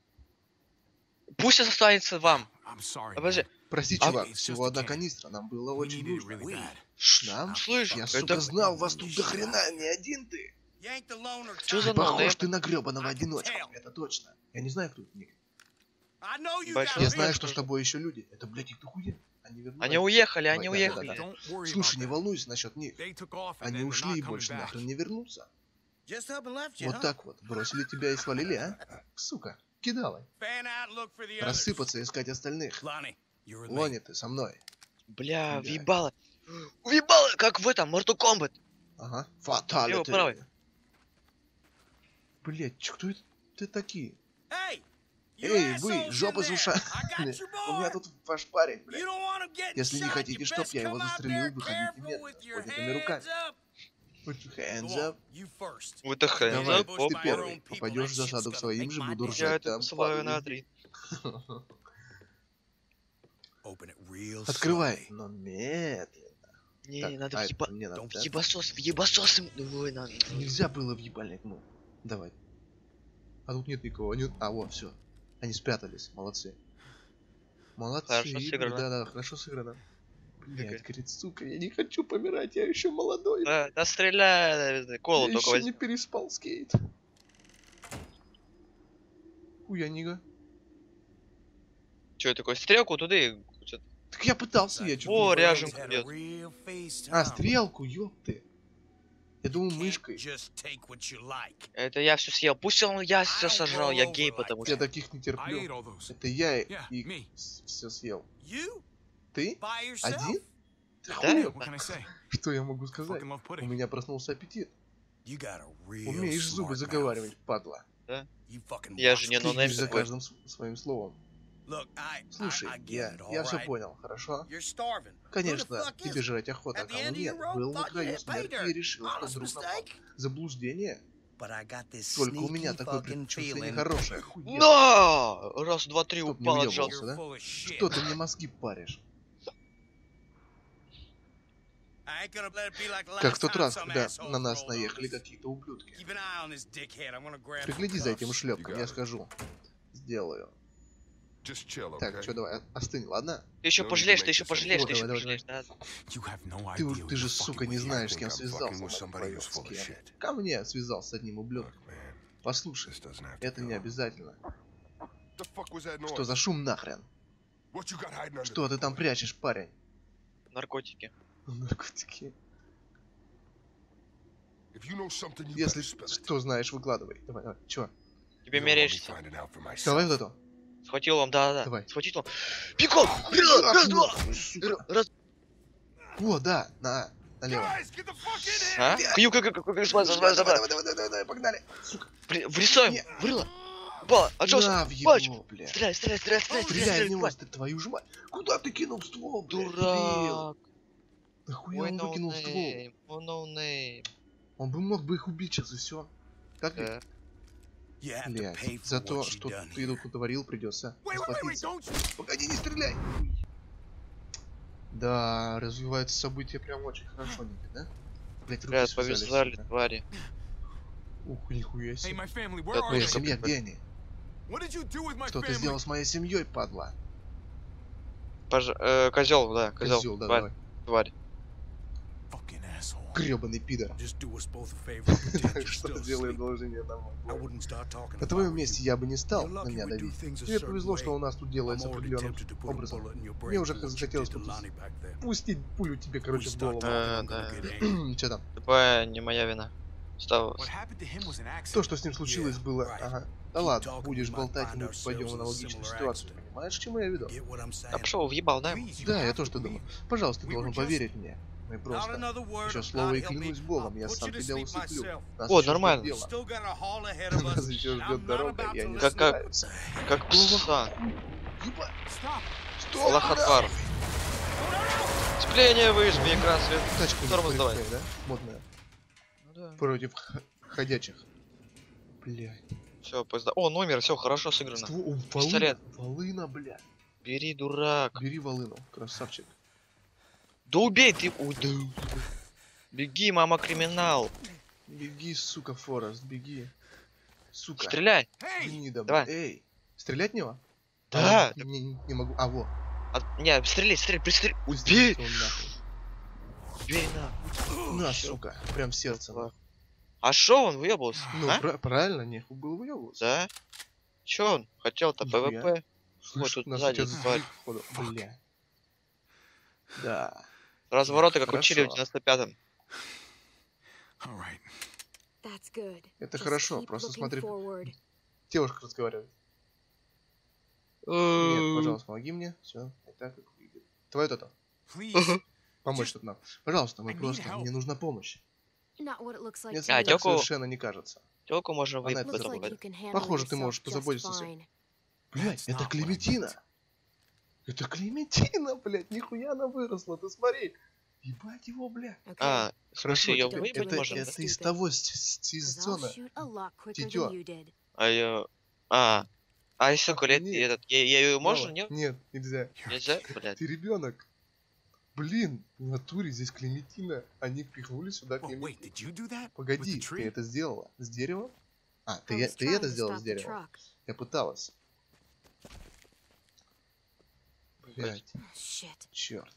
Пусть останется вам. I'm sorry. А, подожди. man. Прости, А- чувак, It's всего just a одна can. канистра. Нам было We очень needed it нужно. really bad. Ш- Нам? Слышь, Я, это... сука, знал вас тут до хрена, не один ты. You ain't the loner Чё type. за Ты похож ноунейм? ты на гребаного I can одиночку. tell. Это точно. Я не знаю, кто это. Ник. I know you Большой got Я Привет, знаю, что с тоже. тобой еще люди. Это, блядь, их дохуя. Они вернулись. Они уехали, они Давай, да, да, уехали. да. Don't worry Слушай, about не that. волнуйся насчет них. They took off and Они then they're ушли not и coming больше back. нахрен не вернутся. Just up and left you, Вот huh? так вот. Бросили тебя и свалили, а? Сука, кидалай. Fan out, look for the others. Рассыпаться и искать остальных. Lonnie, you're late. Лони, ты со мной. Бля, Да. въебало. Въебало, как в этом, Mortal Kombat. Ага. Лево, Фаталити. правый. Блять, чё, кто это ты такие? Hey, you Эй, assholes вы, in жопа с there. ушами. I got your У меня boy. тут ваш парень, You блядь. don't want him getting Если не shot, хотите, you чтоб best я его come out застрелил, there выходите careful медленно, with с your поднятыми руками. hands up. Put your Go hands on, up. you first. Вот это хрен. Давай, Ambush Оп. ты by our первый. own people, Попадешь в that засаду shit's к gonna своим make же, my буду day. Я ржать это там. посылаю на падаю. три. Open it real Открывай. slowly. Но медленно. Не, Так, не, надо а, в еба... не надо, В да? ебасос, в ебасос им... Ой, надо. Нельзя было в ебальник, ну. Давай. А тут нет никого. Они... А, вот, все. Они спрятались. Молодцы. Молодцы. Хорошо сыграно. Да, да, хорошо сыграно. Блять, Какая- говорит, сука, я не хочу помирать, я еще молодой. Да, да стреляй, колу я только еще возьми. не переспал скейт. Хуя нига. Че такое? Стрелку туда и... чё- Так я пытался, я чё. О, не понял. ряженку Had a бьет. real face А, time. стрелку, ёпты. Я думал Can't мышкой. just take what you like. Это я все съел. Пусть он я все сожрал, я гей, потому Я что. таких не I ate терплю. all those. Это я Yeah, и me. все съел. You Ты? by yourself? Один? Ты Да? охуел? What can I say? Что я могу сказать? Fucking love У pudding. меня проснулся аппетит. You got a real Умеешь зубы smart заговаривать, mouth. падла. You fucking Я же watch не me. Ты нонейм следишь за такой. каждым с- своим словом. Look, I, I, Слушай, I get я, it, я all все right? понял, хорошо? You're starving. Who the Конечно, fuck is тебе it? жрать охота, а At the кому end of нет. your rope, Был на thought you краю hit pay смерти dirt. и решил, что Honest вдруг напал. mistake. Заблуждение? But I got this Только у меня sneaky такое fucking предчувствие feeling. нехорошее. Охуенно. Да! Раз, два, три, Чтоб не упал, уебывался, отжался. да? You're full of shit. Что ты мне мозги паришь? I ain't gonna let it be like the Как last в тот time раз, some когда assholes на нас rolled on наехали us. какие-то ублюдки. Keep an eye on this dickhead. I'm gonna grab some Пригляди за этим cuffs. шлепком, You я got it. скажу. Сделаю. Just chill, Так, okay? что, давай, остынь, ладно? Ты еще No need to пожалеешь, make ты еще this пожалеешь, any ты еще more. пожалеешь, да? You have no Ты, idea уж- who ты же, you're сука, fucking не with. знаешь, с think кем I'm связался. fucking with мать somebody твою, who's full с of кем. shit. Ко мне связался с одним ублюдком. Look, man, Послушай, this doesn't have to это не go. обязательно. The fuck was that Что noise? за шум нахрен? What you got hiding under Что there, ты там boy? прячешь, парень? Наркотики. Наркотики. If you know something, you Если better spill it. что знаешь, выкладывай. Давай, давай. Чё? Тебе You don't want me мерещится. finding out for myself. Давай вот эту. Схватил он, да-да-да. Давай. Схватил он. Пиком! Раз, раз, два! Сука. Раз. О, да, на, налево. Guys, get the fuck in here! А? Кью, кью, кью, кью, кью, смотри, смотри, Давай, смотри. давай, давай, давай, давай, погнали. Сука. При- Врисаем! Не. Врыло! Ба! Отжался! На, в Бач! его, бля. Стреляй, стреляй, стреляй, стреляй, Стреляй в стреляй, него, стреляй! ты твою ж мать. Куда ты кинул ствол, блядь, дебил? Дурак! Нахуя Ой, он no выкинул ствол? name, oh, no name. Он бы мог бы их убить сейчас и все. Так ли? Да. You have to Блядь, pay for за то, what you что done ты here. тут натворил, придется Wait, wait, wait, wait, расплатиться. don't. Погоди, не стреляй! Да, развиваются события прям очень хорошоненько, да? Блять, руки Блядь, связали, повязали, сука. твари. Ух, нихуя Hey, себе. my family, where Да, are Моя Ой, they? семья, где они? What did you do with my Что ты family? сделал с моей семьей, падла? Пож... Э, козел, да, козел. Козел, да, Тварь, давай. тварь. Fucking asshole. Гребаный пидор. Just do us both a favor and pretend you're Что still делает asleep. должение нам? I wouldn't start talking На if I твоем were месте you. я бы не стал You're на lucky меня we do давить. things a Тебе certain повезло, что way. у нас тут I'm делается already определенным tempted to put a образом. bullet in your brain Мне уже for what you захотелось did to тут Lonnie back there. пустить пулю тебе, короче, We в start голову. talking, А, I'm да. gonna get angry. Че там? Тупая не моя вина. Стал. What happened to him was an accident. То, что с ним случилось, Yeah, было... right. Ага. Да Keep ладно, talking, будешь we might болтать, и find мы попадем в ourselves in a аналогичную similar ситуацию. accident. Понимаешь, к чему я веду? Get what I'm Да saying? пошел, въебал, да? Please, you Да, я have тоже to так думаю. believe. Пожалуйста, ты We должен were just- поверить мне. Мы Not просто... another word Еще of слово God и help me. клянусь Богом, I'll я put сам you to тебя sleep усыплю. myself. Нас О, еще ждет нормально. дело. Still got a haul ahead of Нас us. еще I'm ждет not дорога, about я to не Как- listen. как- сомневаюсь. Как пса. Ебать. Stop. Что? Аллах Акбар. Сцепление выжми, экран свет. Тачку Тормоз давай. да? Модная. Ну да. Против х- ходячих. Блядь. Все, поезда. О, номер, все хорошо сыграно. Ство... О, волына, Пистолет. волына, бля. Бери, дурак. Бери волыну, красавчик. Да убей ты. Ой, да. Беги, мама, криминал. Беги, сука, Форест, беги. Сука. Hey! Стреляй. Гнида, Давай. бля. Эй, стрелять в него? Да. А, не, не, не могу. А, во. А, не, стреляй, стреляй, пристрель. Убей. Стрелять он нахуй. Убей на. На, сука. Прям в сердце. Ладно. А шо он выебался? Ну, а? пра- правильно, нехуй было выебываться. Да? Чё он хотел-то? Нихуя. ПВП? Слышь, тут нас сзади сейчас тварь. сбили, походу. Бля. Да. Развороты, как Хорошо. учили в девяносто пятом. All right. That's good. Это Just хорошо, keep просто looking смотри. forward. Девушка разговаривает. Э, Нет, пожалуйста, помоги мне. Все, и так как выйдет. Твое то Please. Помочь тут надо. Пожалуйста, мы I need просто... help. Мне нужна помощь. Not what it looks like Мне to так А, me. тёлку- совершенно не кажется. Тёлку можно Она это выебать. Looks like сделала. you can handle Похоже, ты yourself можешь just позаботиться о себе. fine. Блять, That's это not what I Клементина! Это Клементина, блядь, нихуя она выросла, ты смотри. Ебать его, бля. Okay. А, в Хорошо, смысле, её это, выебать это, можно, да? это из того с- с- Because I'll сезона. shoot a lot quicker Тетё. than you did. А её... А, а если сколько лет Охренеть. и этот... Я, я её можно, Мало. нет? Нет, нельзя. Нельзя, блядь. Ты ребенок. Блин, в натуре здесь Клементина. Они впихнули сюда Well, wait, Клементину. did you do that? With Погоди, the ты tree? это сделала? С дерева? А, I ты, я- was ты trying это to сделала stop с the дерева? truck. Я пыталась. Блять, Shit. черт.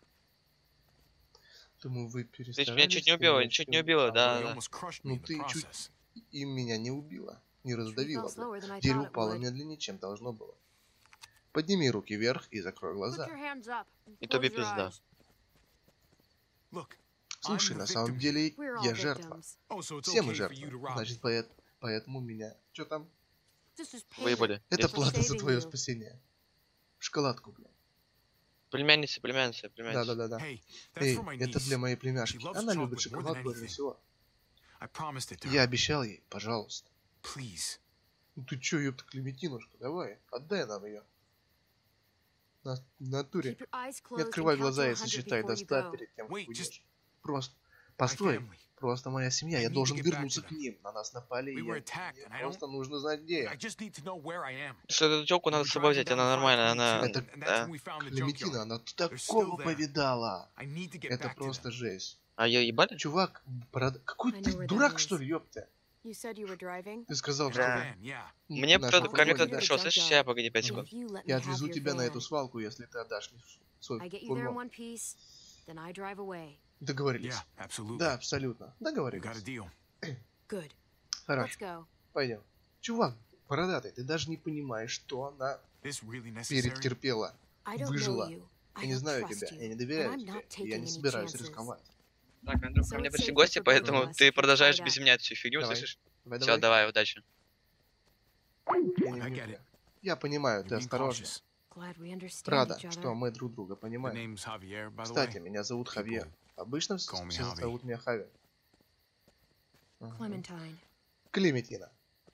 Думаю, вы Ты перестарались. ж меня чуть не ты убила, меня чуть чуть не убила, You да, да. almost crushed me Ну in the ты чуть process. и меня не убила, не Tree раздавила. fell бы. slower than I Дерево thought it упало would. медленнее, чем должно было. Подними руки вверх и закрой Put глаза. your hands up. and И тобе close your пизда. eyes. Look, Слушай, I'm the на самом victim. деле We're all я жертва. victims. Oh, so it's Все мы okay for you to жертвы. rob Значит, me. поэт- поэтому меня... Что там? This is Выебали. payment. Это Есть. плата за saving твое you. спасение. Шоколадку, блин. Племянница, племянница, племянница. Да-да-да-да. Hey, that's Эй, for my это для niece. моей племяшки. She loves Она любит chocolate more than шоколад больше anything. всего. I promised it to Я her. обещал ей, пожалуйста. Please. Ну ты чё, ёпта, Клементинушка, давай, отдай нам ее. На в натуре. Keep your eyes Не closed and открывай count глаза to и one hundred сосчитай before до you ста go. перед тем, как Wait, just- уйдешь. Просто... My Постой, family. просто моя семья, I я need to должен get back вернуться to к them. ним. На нас напали, и We were я... attacked, мне and I просто нужно знать, где я. I just need to know where I am. Что эту тёлку надо We с собой driving взять, down она five нормальная, twenty-two, она... Это- and that's Да. when we found the Клементина, junkyard. она still такого there. повидала. I need to get Это back to просто them. жесть. А её ебали? Чувак, прода- какой I ты know where that дурак, is. что ли, ёпта? You said you were driving? Ты сказал, что... Да. Man, yeah. м, Мне наш кто-то такой ко мне вроде, кто-то да. пришел, слышишь, себя, погоди пять If секунд. you let me Я have отвезу your тебя на van, эту свалку, если ты отдашь мне свой I get you there in фургон. one piece, then I drive away. Договорились. Yeah, absolutely. Да, абсолютно. We got a Договорились. deal. Good. Хорошо, Let's go. пойдем. Чувак, бородатый, ты даже не понимаешь, что она This really necessary? перетерпела. I don't Выжила. know you. Я I не don't знаю trust тебя, you, я не and доверяю I'm тебе, not и я taking не any собираюсь chances. рисковать. Так, Андрюх, ко So мне it's пришли safer гости, for both of поэтому us ты if you продолжаешь tie it без up. меня всю фигню, Давай. слышишь? Давай, Все, давай. давай, удачи. Я, не I виню get тебя. it. Я понимаю, You're ты being осторожна. cautious. Glad we understand Рада, each что other. мы друг друга The понимаем. name's Javier, by the Кстати, way. меня зовут Хавьер. Обычно все call me все Javi. зовут меня Хавер. Ага. Clementine. Клементина.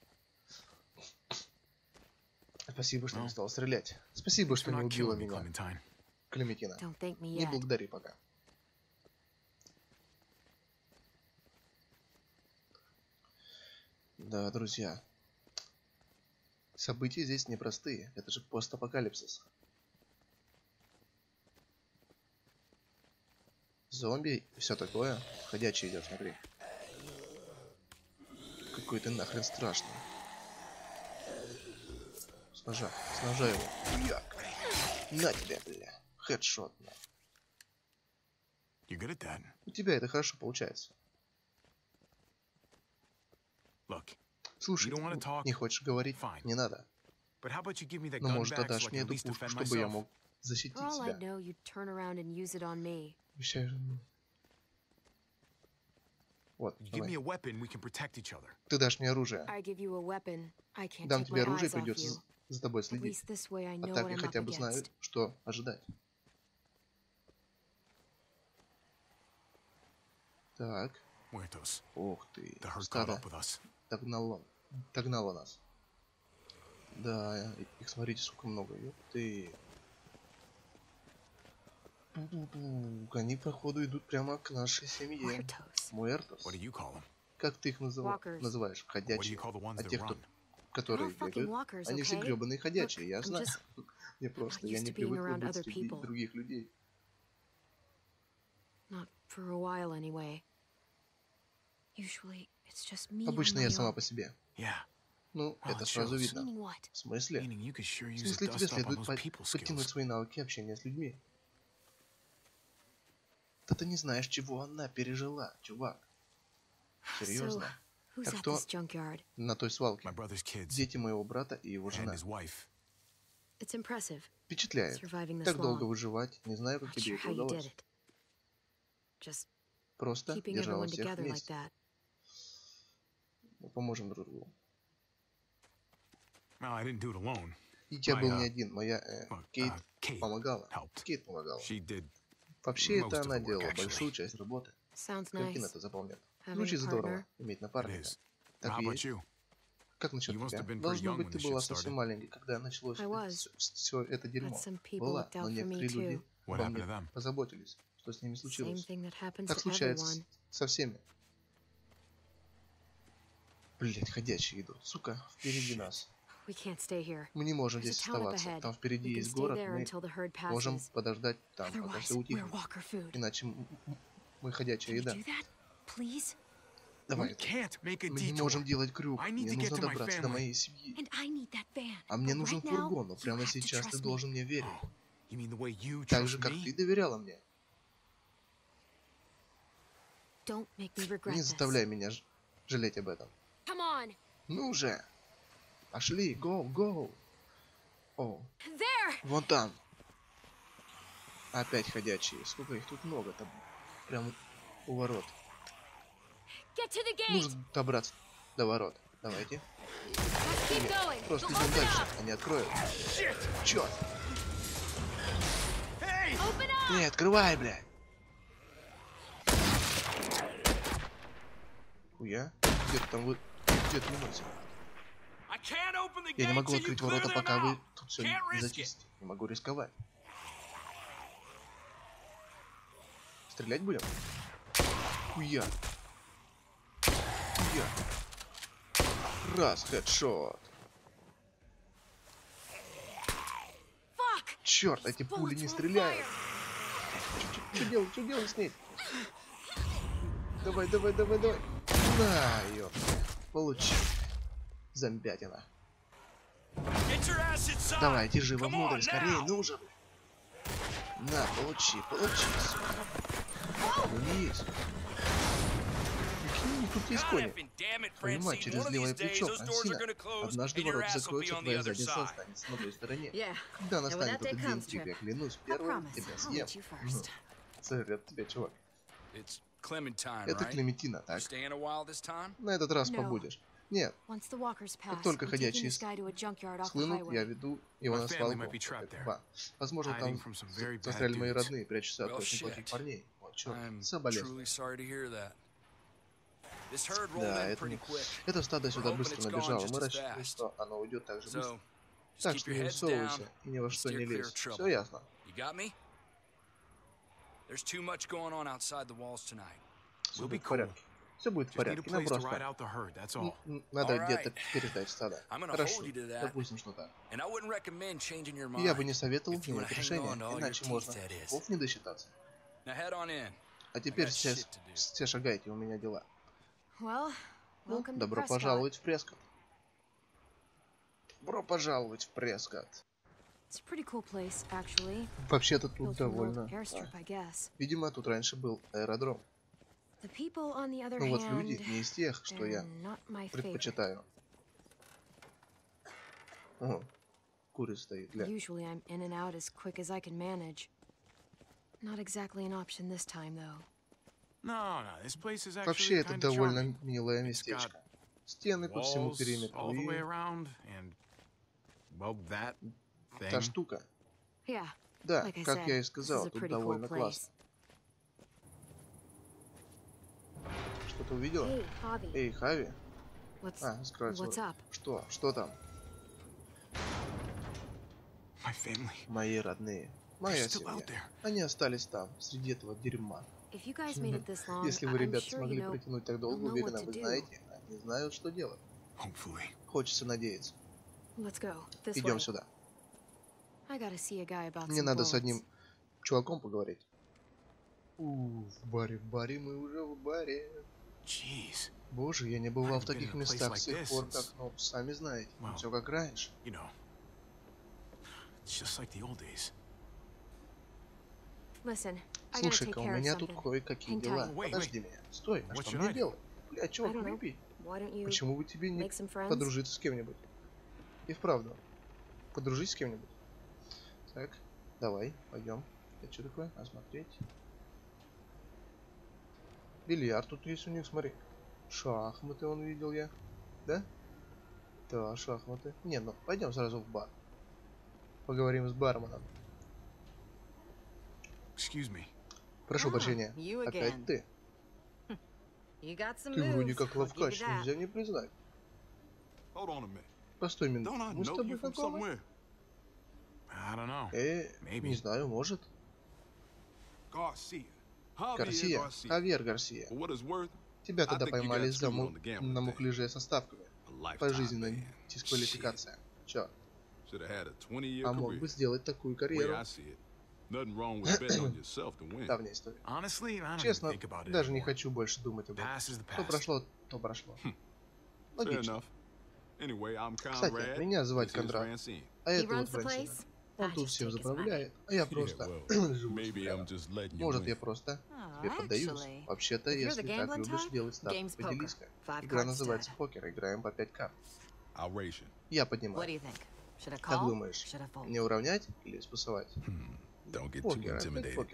Спасибо, что не Ну. стал стрелять. Спасибо, Thanks что for не not убила killing me, меня, Clementine. Клементина. Don't thank me Не yet. благодари пока. Да, друзья. События здесь непростые. Это же постапокалипсис. Зомби и все такое. Ходячий идет, смотри. Какой ты нахрен страшный. С ножа. С ножа его. Як. На тебя, бля. Хедшот. На. You're good at that. У тебя это хорошо получается. Look, Слушай, You don't wanna ты talk? не хочешь говорить? Fine. Не надо. but how about you give me that Но gun может back so отдашь I мне can at эту least пушку, defend чтобы я myself? мог защитить For all I себя. know, you'd turn around and use it on me. Обещаю же мне. Вот, You give me давай. a weapon, we can protect each other. Ты дашь мне оружие. I give you a weapon. I can't Дам take тебе my оружие, eyes off придется you. за тобой At следить. least this way I А know так what я I'm хотя up бы знаю, against. что ожидать. Так. Muertos. Ух ты. The herd caught Стадо up with us. догнало. Догнало нас. Да, их смотрите, сколько много. Ёп ты. Пу-пу-пу. Они, походу, идут прямо к нашей семье. Muertos. Муэртос. What do you call them? Как ты их называ- Walkers. называешь? What do Ходячие. you call the ones А that тех, кто, run? которые They're all fucking бегают, walkers, они все okay? гребаные ходячие, я I'm знаю. just Мне просто, not я used не to being привыкла around быть other среди people. других людей. Not for a while anyway. Usually, it's just me Обычно on я my сама own. по себе. Yeah. Ну, Oh, это it сразу shows. видно. Meaning what? В смысле? Meaning you could sure В use a смысле, тебе dust up on следует those под- people подтянуть skills. свои навыки общения с людьми. Да ты не знаешь, чего она пережила, чувак. So, Серьезно. who's Так at кто this junkyard? на той свалке? My brother's kids Дети моего брата и его and жена. his wife. It's impressive, Впечатляет. surviving this Так долго long. выживать, не знаю, как Not тебе sure это how you did удалось. it. Just Просто keeping держала everyone всех together like вместе. that. Мы поможем друг другу. Well, I didn't do it alone. И я My, был uh, не один, моя э, Look, Кейт uh, Kate помогала. helped. Кейт помогала. She did. Вообще most это of она the work, делала actually. большую часть работы. Sounds Картина nice. это запомнит. Having Звучит a здорово, partner. иметь It напарника. is. Так How и about есть. you? Как насчет You must тебя? have been pretty Должно young быть, when ты this была shit совсем started. маленькой, когда началось I was. все это But дерьмо. some people Была, looked но out for me некоторые люди too. What обо happened мне to them? позаботились. Что с ними Same случилось? thing that happens Так to случается everyone. со всеми. Блять, ходячие идут. Сука, впереди нас. We can't stay here. Мы не можем There's a здесь town up оставаться. ahead. Там впереди We can есть stay город, there мы until the herd можем passes. подождать там, пока Otherwise, все we're утихнет. walker food. Иначе м- м- мы ходячая Can you еда. do that, please? Давай. We can't make a Мы не detour. можем делать крюк. I need Мне to get нужно to my добраться до family. моей семьи. And I need that van. А мне But нужен right now, фургон, но you прямо have to сейчас ты trust me. должен мне верить. Oh, you mean the way you Так trust же, как me? ты доверяла мне. Don't make me regret Не this. заставляй меня ж- жалеть об этом. Come on. Ну же! Пошли, go, go! О, There. вон там! Опять ходячие. Сколько их тут много там. Прям У ворот. Get to the gate. Нужно добраться до ворот. Давайте. Let's keep going. Просто They'll идем open дальше. up. Они откроют. Черт! Open up. Не, открывай, блядь! Хуя? Где ты там вы... Где ты мылся? I can't open the Я не gate могу till you открыть clear ворота, them пока вы out. тут все Can't не risk it. зачистите. Не могу рисковать. Стрелять будем? Хуя. Хуя. Раз, хедшот. Fuck. Черт, эти пули не Bullets won't стреляют. fire. Что делать, что делать с ней? Давай, давай, давай, давай. На, ее. Получи. Зомбятина. Get your ass inside. Давайте живо Come внутрь, on скорее, now. ну уже. На, получи, получи. Вниз. Прикинь, тут есть God кони. effing damn it, Понимаю, Francine. через One of левое these days плечо, those doors are Франсина. gonna close Однажды and your ворота ass will закроются, be on the твоя other задница side. останется на той стороне. Yeah. Когда And when настанет that day этот день, comes, Триппи, я Trip, клянусь, I первым promise тебя I'll съем. eat you first. Совет тебе, чувак. It's Clementine, Это right? Клементина, You так? staying a while this time? На этот раз No. побудешь. Нет, Once the walkers pass, как только I'm taking ходячие this guy to a junkyard off the схлынут, я highway. веду его My на family свалку. might be trapped there, Два. Возможно, там hiding from some very bad застряли мои dudes. родные, прячутся от Well, очень плохих shit. парней. Вот, черт, I'm соболезную. truly sorry to hear that. This herd rolled Да, in это, pretty quick. это стадо сюда hoping быстро it's gone набежало. just Мы as рассчитываем, fast. что оно уйдет так же быстро. So, Так just что keep не your heads down. высовывайся и ни во что steer не clear лезь. of trouble. Все ясно? You got me? There's too much going on outside the walls tonight. Все We'll be будет в cool. порядке. Все будет в Just need a порядке. Нам place to ride просто out the herd, that's н- all. н- надо Alright. где-то переждать стадо. I'm gonna Хорошо, hold you to that. допустим, что так. And I wouldn't recommend changing your И я бы mind. не советовал If you менять wanna hang решение, on to all your иначе teeth, можно that is. слов не досчитаться. Now head on in. А теперь got все, shit to do. все шагайте, у меня дела. Well, Ну, welcome to добро Prescott. пожаловать в Прескотт. Добро пожаловать в Прескотт. It's a pretty cool place, actually. Вообще-то тут Built from an old довольно... airstrip, а, I guess. Видимо, тут раньше был аэродром. The people, on the other Ну вот hand, люди не из тех, что я they're not my favorite. предпочитаю. О, курица стоит, гля. Usually I'm in and out as quick as I can manage. Not exactly an option this time, though. No, no, this place is Вообще, actually это kind of довольно charming. милое It's местечко. Стены по всему Walls периметру all the way и around, and, well, that та thing. штука. Yeah, Да, like I как said, я и this is сказал, a тут pretty cool довольно place. классно. Что-то увидела? Hey, Javi, Эй, Хави? what's А, скроется. what's up? Что? Что там? My family. Мои родные. They're Моя still out семья. there. Они остались там, среди этого дерьма. If you guys made it this long, Если вы, I'm ребята, sure you смогли know. протянуть так долго, you'll know уверена, what вы to do. знаете, они знают, что делать. Hopefully. Хочется надеяться. Let's go. This Идем way. сюда. I gotta see a guy about Мне some надо с bullets. одним чуваком поговорить. У, в баре, в баре, мы уже в баре. Jeez. Боже, я не бывал в Haven't been таких in a place местах like с тех this пор, since- как, ну, сами знаете, Wow. все как раньше. You know. It's just like the old days. Listen, I gotta take Слушай-ка, у care of меня тут something. кое-какие Hang дела. tight. Wait, Подожди меня. Стой, а What что should мне I do? делать? Бля, чувак, I don't know. крипи. Why don't you Почему бы тебе не make some friends? подружиться с кем-нибудь? И вправду. Подружись с кем-нибудь. Так, давай, пойдем. Это что такое? Осмотреть. Бильярд тут есть у них, смотри. Шахматы он видел я. Да? Да, шахматы. Не, ну пойдем сразу в бар. Поговорим с барменом. Excuse me. Прошу Ah, прощения. you Опять again. ты. You got some Ты вроде moves, как I'll give you ловкач, that. нельзя не признать. Hold on a minute. Постой минуту. Don't I Мы с know тобой you from знакомы? somewhere? I don't know. Э, Maybe. не знаю, может. Garcia. Javier Гарсия. Garcia. Хавьер Гарсия. For what it's worth, Тебя I тогда think you поймали got за screwed му... on the gambling на thing. мухляже со ставками. a lifetime Пожизненная ban. дисквалификация. Чё? Should have had a twenty-year А мог career. бы сделать такую Way карьеру. I see it. Nothing wrong with betting on yourself to win. Давняя история. Honestly, I don't even Честно, think about it даже не anymore. хочу больше думать об этом. Past is the Что past. прошло, то прошло. Fair Логично. enough. Anyway, I'm Кстати, Conrad. меня звать This is Кондрат. Francine. А He это вот runs the Франсина. place. Он I тут just всем take his money. заправляет, а я Yeah, просто well, живу maybe слева. I'm just letting you Может, я win. просто Oh, тебе поддаюсь. actually, Вообще-то, if you're если the так gambling любишь type, делать ставки, game's поделись-ка. Five Игра cards называется instead. покер, играем по пять карт. I'll race you. Я What do поднимаю. you think? Should I Как call? думаешь, Should I fold? мне уравнять или спасовать? Don't get too Покер, опять intimidated. покер.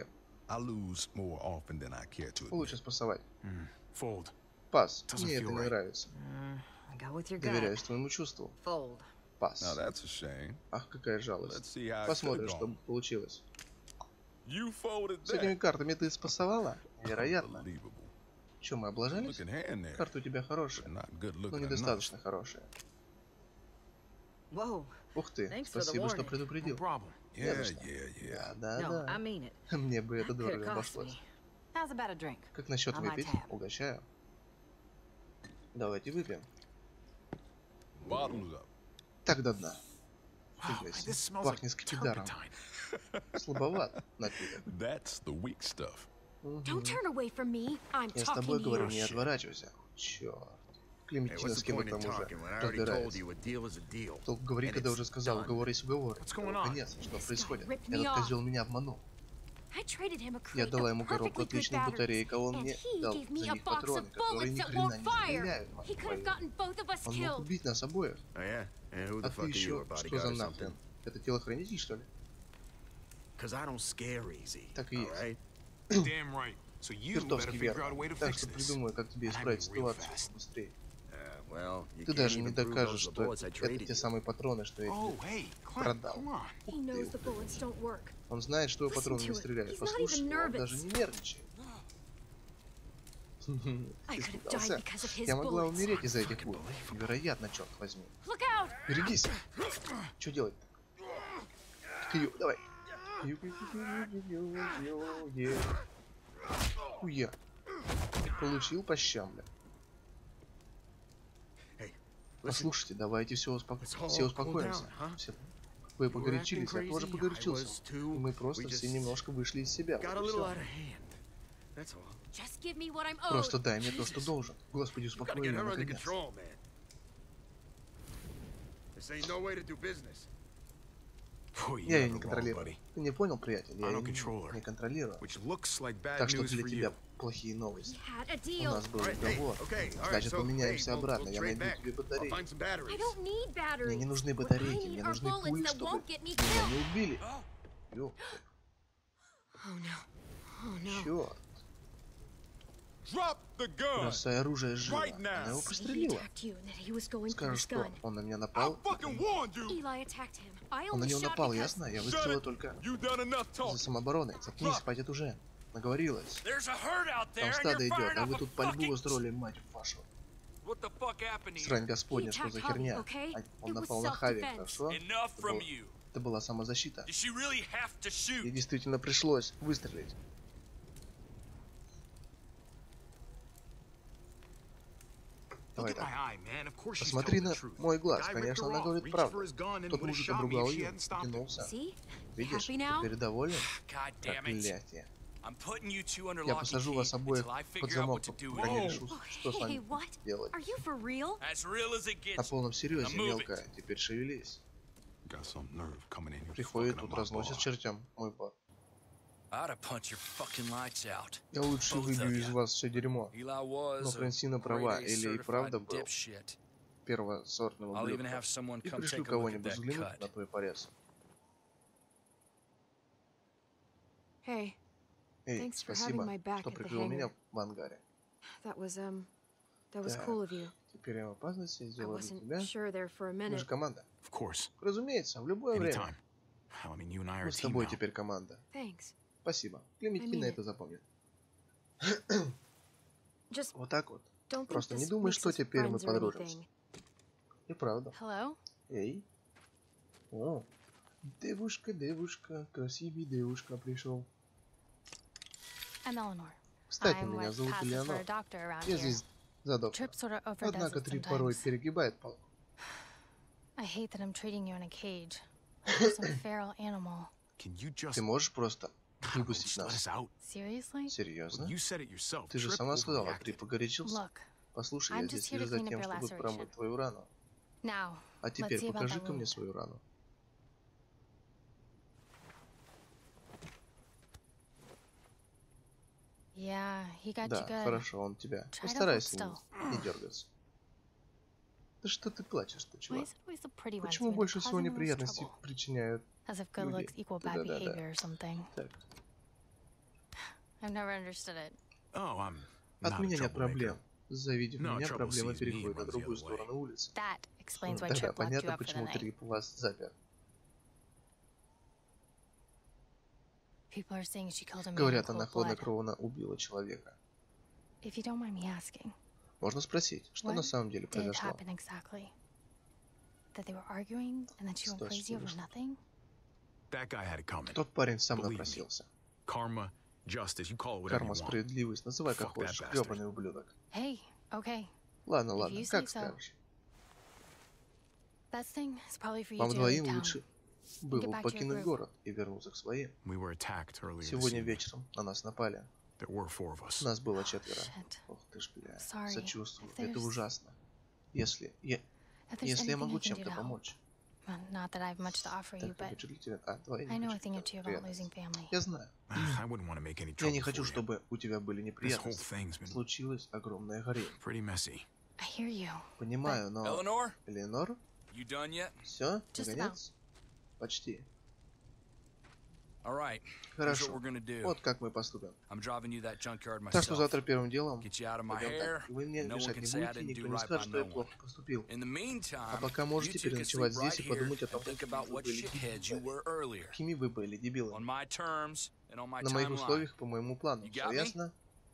I lose more often than I care to admit. Лучше спасовать. Hmm. Fold. Пас. Doesn't Мне это feel не right. нравится. Uh, I go with your gut. Доверяюсь твоему чувству. Fold. Пас. Now that's a shame. Ах, какая Let's жалость. see how it Посмотрим, could've что gone. получилось. You folded С этими that. картами ты спасовала? Вероятно. Unbelievable. Че, мы облажались? Looking hand there, Карта у тебя but хорошая, not good но looking enough. недостаточно хорошая. Whoa. Ух ты, Thanks for the спасибо, что warning. No предупредил. problem. Yeah, за что. yeah, yeah. Да, No, да, I mean it. да. Мне бы это Could have дорого cost обошлось. me. How's about a drink? Как насчет On my выпить? tab. Угощаю. Давайте выпьем. Bottoms up. Так до дна. Wow, Фига man, себе. this smells like Пахнет скипидаром. turpentine. Слабоват напиток. That's the weak stuff. Мгм. Don't turn away from me. I'm Я с talking тобой to говорю, you. не отворачивайся. Черт. Hey, Клементина what's с the кем point там in уже talking when I already told разбирается. you a deal is a deal? Толк говори, And когда it's уже сказал, done. уговор есть уговор. What's going on? Конец, что This guy происходит? ripped me Этот off. козел меня обманул. I traded him a Я crate дала of ему коробку perfectly good отличных batteries, батареек, а он and мне he дал gave me за a них box патроны, of которые bullets ни that хрена won't не fire. стреляют. He мать could have твою. gotten both of us Он мог killed. убить нас обоих. Oh yeah? And who the А fuck ты are you, еще a что bodyguard за or нахрен? something? Это телохранитель, что ли? Cause I don't scare easy. Так и All есть. right? Damn right. So you better Чертовски figure out a верно. way to Так fix что this. придумаю, как тебе And I исправить mean real ситуацию fast. быстрее. Uh, well, you Ты can't даже не even prove those докажешь, the что bullets I это traded те you. самые патроны, что я Oh, тебе hey, Clem, продал. come on. He knows the bullets don't work. Он знает, что его Listen патроны to не it. стреляют. He's not Послушай, even его, он nervous. даже не нервничает. I could have died Испугался. because of his Я могла bullets. умереть из-за этих пуль. Невероятно, черт возьми. Look out! Берегись! Что делать? Кью, давай. Хуя. Получил по щам, бля. Hey, listen. Послушайте, давайте все, успоко... Let's all все cool успокоимся. down, huh? Все... Вы You were погорячились, acting я тоже crazy, I погорячился. was too. И мы просто We все just немножко вышли из себя. Got a Вот и little всё. out of hand. That's all. Just give me what I'm owed. Просто дай мне то, что должен. Господи, You gotta успокой get меня, her under наконец. control, man. This ain't no way to do business. Boy, you Я ее have не it wrong, контролирую. buddy. Ты не понял, приятель? Я I don't ее control her. не контролирую. Which looks like bad Так что news для for тебя you. плохие We новости. had a У deal. нас был All right, hey, договор. okay, all right, Значит, so, hey, поменяемся we'll, обратно. we'll Я trade найду back. тебе I'll батареи. find some I batteries. don't need batteries. Мне не нужны What I батарейки, need мне are нужны bullets пули, that чтобы won't get me меня killed. не убили. Ё, Oh no. Oh no. чёрт. Drop the gun. Бросай оружие живо. Right now. Она его He пристрелила. attacked you and that he was going for Скажешь, his что gun. он на меня I напал? fucking warned you. Eli attacked him. I Он на only него shot напал, because... ясно? Я Shut выстрелила it. только You done enough за talking. самообороны. Заткнись, хватит уже. Наговорилась. There's a herd out there, Там and стадо you're идет, firing а up вы a тут пальбу fucking... устроили, мать вашу. What the fuck happened here? Срань господня, что за херня? okay? А, Он It was напал на Хави, self-defense. хорошо? Enough Это from было- you. Это была самозащита. Did she really have to shoot? И действительно пришлось выстрелить. Давай Look at my так. eye, man. Of course she's Посмотри telling на the truth. мой глаз. Guy ripped Конечно, her она off, говорит reached правду. for his gun and Тот would have мужик shot me обругал if she ее, hadn't stopped him. тянулся. See? Видишь, Happy now? теперь доволен? God damn it. Проклятие. I'm putting you two under Я lock and посажу key вас обоих until I под figure out замок, what to do with пока не you. решу, Oh, что с hey, вами what? делать. Are you for real? As real as it На gets. полном серьезе, Now move it. мелкая, теперь шевелись. Got some nerve coming in here. Приходит, fucking тут up my разносит bar. чертям мой бар. I'd have punched your fucking lights out. Я лучше Both of выбью из ya. вас все дерьмо. Eli was Но a Франсина права, grade A или и правда certified был dipshit. первосортного I'll even ублюдка. have someone И come пришлю take a look at кого-нибудь that взглянуть cut. на твой порез. Hey, Эй, Thanks for спасибо, having my back что at the прикрыл меня hangar. в ангаре. that was, um... That was Так. cool of you. Теперь я в опасности I сделаю для wasn't тебя. sure there for a Мы minute. же команда. Of course. Разумеется, в любое время. Anytime. Hell, I mean, you and I are Мы a с team тобой now. теперь команда. Thanks. Спасибо. I Клементина mean это запомнит. Just Вот так вот. don't think Просто не this думай, makes что us теперь мы friends or подружимся. anything. И правда. Hello? Эй. О, девушка, девушка, красивый девушка пришел. I'm Eleanor. Кстати, I'm меня what зовут passes for a Элеонор. doctor around Я here. здесь за доктора. Trip sort of overdoes Однако it три порой sometimes. перегибает палку. I hate that I'm treating you in a cage. Like some feral animal. Can you just Ты можешь просто I don't know, выпустить just let нас? us out? Seriously? Серьезно? You said it yourself. Ты же Trip сама сказала, ты overreacted. погорячился. Look, Послушай, I'm я just здесь here to лишь за clean up тем, your чтобы laceration. промыть твою рану. now, А let's теперь see about that покажи-ка мне wound. свою рану. Yeah, he got you Да, good. хорошо, он тебя. Try to Постарайся hold не, не дергаться. Да что ты плачешь-то, Why чувак? is it always the pretty ones Почему who end up больше всего causing the most неприятностей trouble? причиняют? As if good люди? looks equal bad Да-да-да. behavior or something. Так, I've never understood it. Oh, I'm От not a меня нет troublemaker. проблем. Завидев No, меня, trouble проблема sees me переходит and на runs the другую other way. сторону улицы. That explains why Да-да, Trip locked you понятно, up for the почему night. Трип вас запер. People are saying she killed a man in Говорят, она cold blood. хладнокровно убила человека. If you don't mind me asking, Можно спросить, что what на самом деле did произошло? happen exactly? That they were arguing and then she went Что crazy over случилось? nothing? That guy had it coming. Тот парень сам Believe me. напросился. Karma, justice, you call it whatever Карма, you want. справедливость, называй как Fuck that хочешь, bastard. грёбаный ублюдок. Hey, okay. Ладно, If ладно, you say как so. скажешь. Best thing is probably for you Вам to leave двоим town. лучше было back to your покинуть group. город и вернуться к своим. We were attacked earlier this Сегодня evening. вечером на нас напали. There were four of us. Нас было четверо. Shit. Ох ты ж, бля. Sorry. Сочувствую. If Это there's- ужасно. Если я, If there's если я anything могу I can do чем-то to help. помочь. Well, not that I have much to offer you, Так, but впечатлительно. А, давай I не know a хочу thing or тебе two about приятности. losing family. Я знаю. I wouldn't want to make any Я trouble не for хочу, you. чтобы у тебя были This whole неприятности. thing's been Случилась огромная хрень. pretty messy. I hear you. Понимаю, но... Eleanor, Элеонор? you done yet? Все? Just Наконец? Почти. All right. Here's what Хорошо. we're gonna do. Вот как мы поступим. I'm driving you that junkyard Так что myself. завтра первым делом Get you out of my пойдем hair. так. Вы мне No one мешать can не say I будете, didn't никто do не right скажет, by что я no one. плохо поступил. In the meantime, А пока you можете two can переночевать sleep здесь right и подумать о here том, and think какими about вы what были shitheads you дебилами. were earlier. Какими вы были On дебилами. my terms and on my На моих timeline. условиях, по моему плану. You Все got me? ясно?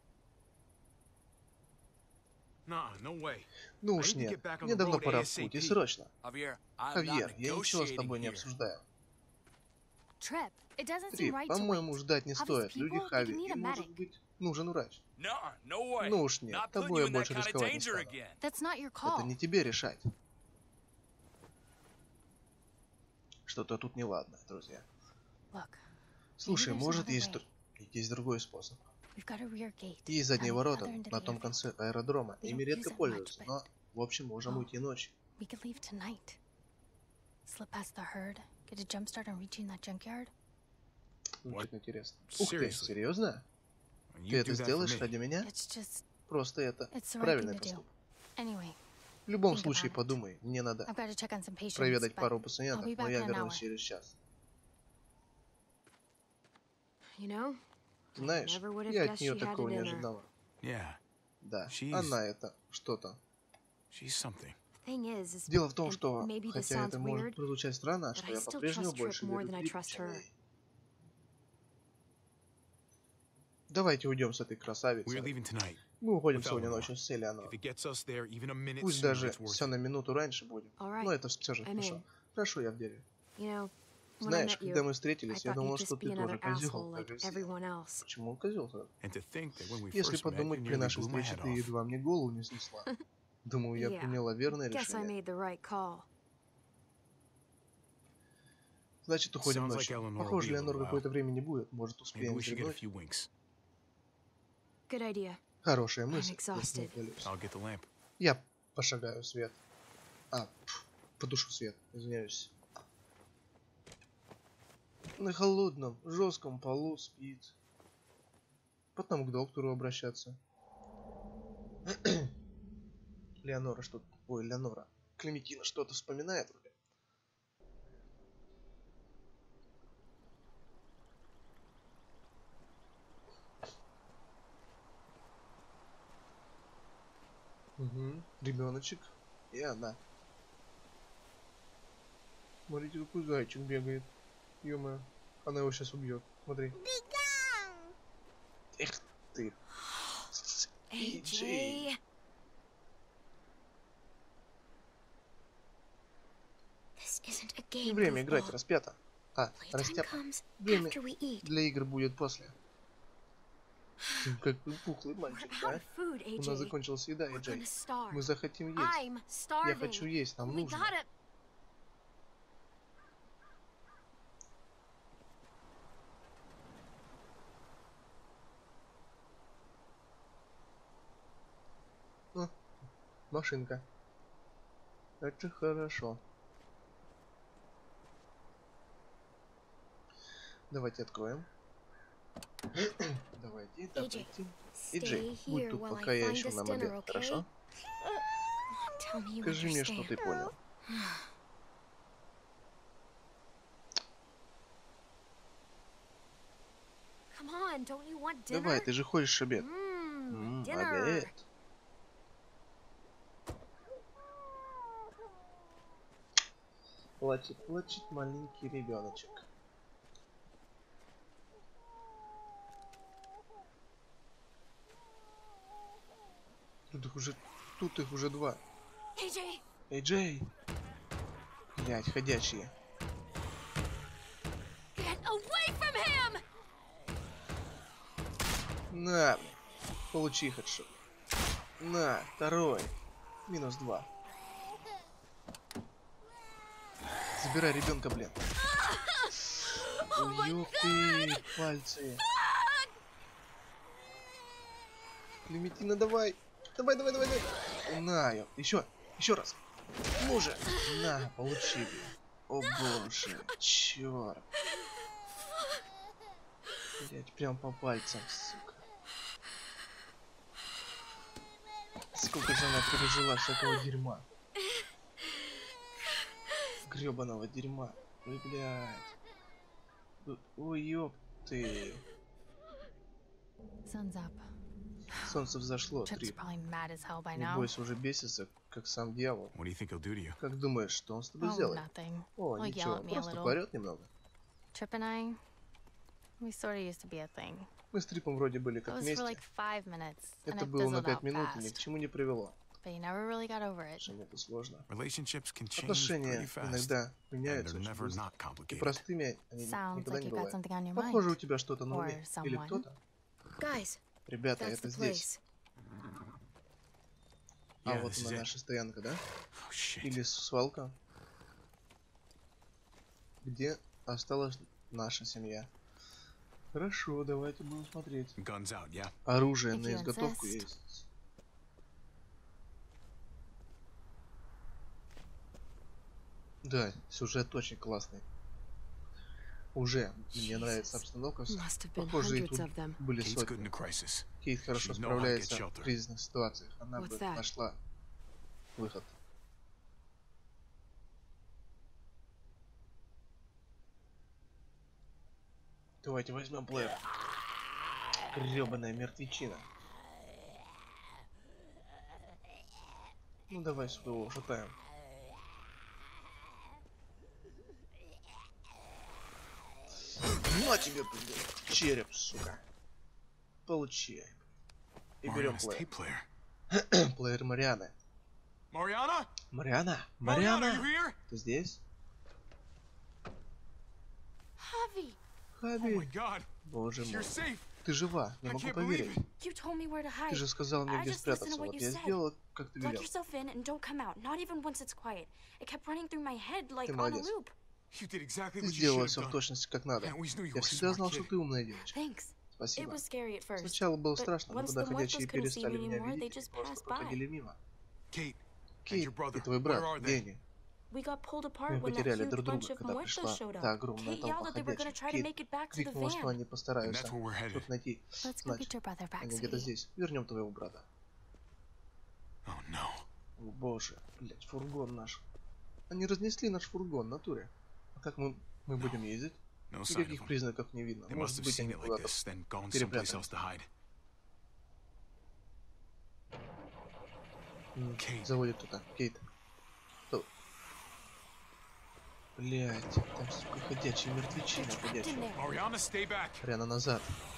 Nah, no way. Ну I уж need to нет. get back on Мне the давно road пора в путь, и ASAP. срочно. Javier, I'm Хавьер, not я ничего с тобой не negotiating here. обсуждаю. Trip, it doesn't seem Трип, right to по-моему, wait. ждать не All these стоит. Люди people, they Хави, can need a им может medic. быть нужен врач. No, no way. Ну уж нет, Not putting тобой you я in that больше kind of рисковать не danger стану. again. That's not your Это call. не тебе решать. Что-то тут неладно, друзья. Look, Слушай, there's может another есть, way. др- есть другой способ. we've got a rear gate. Есть задние on the ворота other end of на the том airfield. конце аэродрома. We Ими don't редко use it much, пользуются, but- но, в общем, можем Oh. уйти ночью. We could leave tonight. Slip past the herd, get a jump start on reaching that junkyard. Звучит интересно. Ух ты, Seriously? серьезно? You Ты do это that for сделаешь me. ради меня? It's just, Просто это it's the right правильный thing to do. поступок. Anyway, В любом Think случае, about it. подумай, мне надо I've got to check on some patients, проведать but пару I'll пациентов, be но back я in an вернусь hour. через час. You know, Знаешь, never would have я guessed от нее she had такого it не in her. ожидала. Yeah, Да, She's- она это что-то. she's something. Thing is, is Дело в том, and что, maybe this хотя sounds это может weird, прозвучать странно, but что I я still по-прежнему trust Trip больше more верю than I Трипу, trust чем her. ей. Давайте уйдем с этой We're красавицей. leaving tonight. Мы уходим Without сегодня Eleanor. ночью с Элеонор. If it gets us there even a minute Пусть sooner, даже it's worth все it. на минуту раньше будет. All right, Но это все же I'm хорошо. in. Хорошо, я в деле. You know, when I Знаешь, met когда you, мы I встретились, я thought думал, you'd что just ты be тоже another козел, asshole как like и все. everyone else. Почему козел сразу? And to think that when we Если first met, you подумать, при nearly нашей blew my встрече head ты off. едва мне голову не снесла. Думаю, я Yeah, приняла верное Guess I решение. made the right call. Значит, уходим Sounds like ночью. Eleanor will Похоже, be a Леонор little какое-то время не будет. Может, Maybe успеем we should get a взглянуть? few winks. Good idea. Хорошая I'm мысль. Я exhausted. удалюсь. I'll get the lamp. Я пошагаю в свет. А, пф, потушу свет. Извиняюсь. На холодном, жестком полу спит. Потом к доктору обращаться. Леонора что-то... Ой, Леонора. Клементина что-то вспоминает вроде. Угу. Ребеночек. И она. Смотрите, какой зайчик бегает. Ё-моё. Она его сейчас убьет. Смотри. Эх ты. Hey, Jay. Jay. This isn't a Не game. время играть, goofball. распято. А, Playtime растяп. comes Время after we eat. для игр будет после. Какой пухлый We're мальчик, out да? of food, У нас A J. закончилась еда, We're Эджей. gonna starve. Мы захотим есть. I'm starving. Я хочу есть, нам We нужно. gotta. Машинка. Это хорошо. Давайте откроем. Давайте, давайте. И Джей, Stay будь here тут, while пока I я find ищу us нам dinner, обед, okay? хорошо? Tell me you Скажи мне, что understand. ты понял. Come on. on, don't you want dinner? Давай, ты же хочешь обед. Mmm, М, dinner. обед. Плачет, плачет маленький ребеночек. Тут их уже, тут их уже два. Hey, Jay. Эй, Джей! Блять, ходячие. Get away from him! На, блин. Получи хедшот. На, второй. Минус два. Забирай ребенка, блин. Ёп ты, пальцы. Клементина, давай. Давай, давай, давай, давай. На, ёп. Еще, еще раз. Ну же. На, получи, блин. О боже, черт. Блять, прям по пальцам, сука. Сколько же она пережила всякого дерьма. Гребаного дерьма. Ой, блядь. Ой, ёп ты. Sun's up. Солнце взошло. Chip's Три. probably mad as hell by Не now. бойся, уже бесится, как сам дьявол. What do you think he'll do to you? Как думаешь, что он с тобой Oh, сделает? nothing. О, He'll yell ничего, at me a просто little. поорет немного. Trip and I, we sort of used to be a thing. Мы с Трипом вроде были It как was for вместе. like five minutes, and Это it было на fizzled пять out минут и ни к fast. чему не привело. But you never really got over it. Отношения это сложно. Relationships can change Отношения pretty fast. иногда And меняются they're очень never быстро. not И complicated. простыми они Sounds никогда like не you got бывают. something on your Похоже, у mind. тебя что-то на Or уме. Или someone. кто-то. Guys, Ребята, that's это the здесь. place. А Yeah, вот this is она, it. наша стоянка, да? Oh shit. Или свалка. Где осталась наша семья. Хорошо, давайте будем смотреть. Guns out, yeah? Оружие If на you изготовку insist. есть. Да, сюжет очень классный. Уже мне нравится Jesus. обстановка. Must have been Похоже, и hundreds тут of them. были Kate's good сотни. in a crisis. Кейт хорошо She'd know how to get справляется shelter. в кризисных ситуациях. Она What's бы that? нашла выход. Давайте возьмем плеер. Гребаная мертвечина. Ну давай своего шатаем. На тебе, блин, череп, сука. Получай. И берем Mariana's плеер. tape player. Плеер Марианы. Mariana? Мариана? Mariana, are Мариана? you here? Ты здесь? Javi, Oh my Хаби. god. Боже You're мой. safe. Ты жива, не I могу can't believe поверить. it. you told me where to hide. Ты же сказал мне, I где just listened to спрятаться. what Вот you я said. сделала, как ты Lock велел. yourself in and don't come out, not even once it's quiet. It kept running through my head like on a молодец. loop. You did exactly Ты what you сделала should все have в done. точности как надо. I always knew you Я were a всегда smart знал, что kid. ты умная девочка. Thanks. It Спасибо. was scary at first. Сначала было but страшно, но once когда the ходячие muertos couldn't see перестали me меня anymore, they видеть, just просто passed by. проходили мимо. Kate, and Кейт your brother, и твой where брат, are где they? они? We got pulled apart Мы when that потеряли huge друг bunch друга, of когда muertos пришла showed та up. огромная Kate толпа yelled that they were gonna ходячих. try to Кейт make it back to the крикнула, что van. они And постараются that's where we're headed. что-то найти. Let's go Значит, get your brother back, они где-то sweetie. здесь. Вернем твоего брата. Oh no. О боже, блять, фургон наш. Они разнесли наш фургон, в натуре. А как мы, мы будем ездить? No sign of Никаких them. признаков не видно. They must Может have быть, seen они it like куда-то... this, then gone someplace перепрятались. else to hide. М, Кейт. Заводит кто-то. Кейт. Кто? Блять, там, сука, ходячая мертвечина, In ходячая. there. Mariana, stay back. Прямо назад.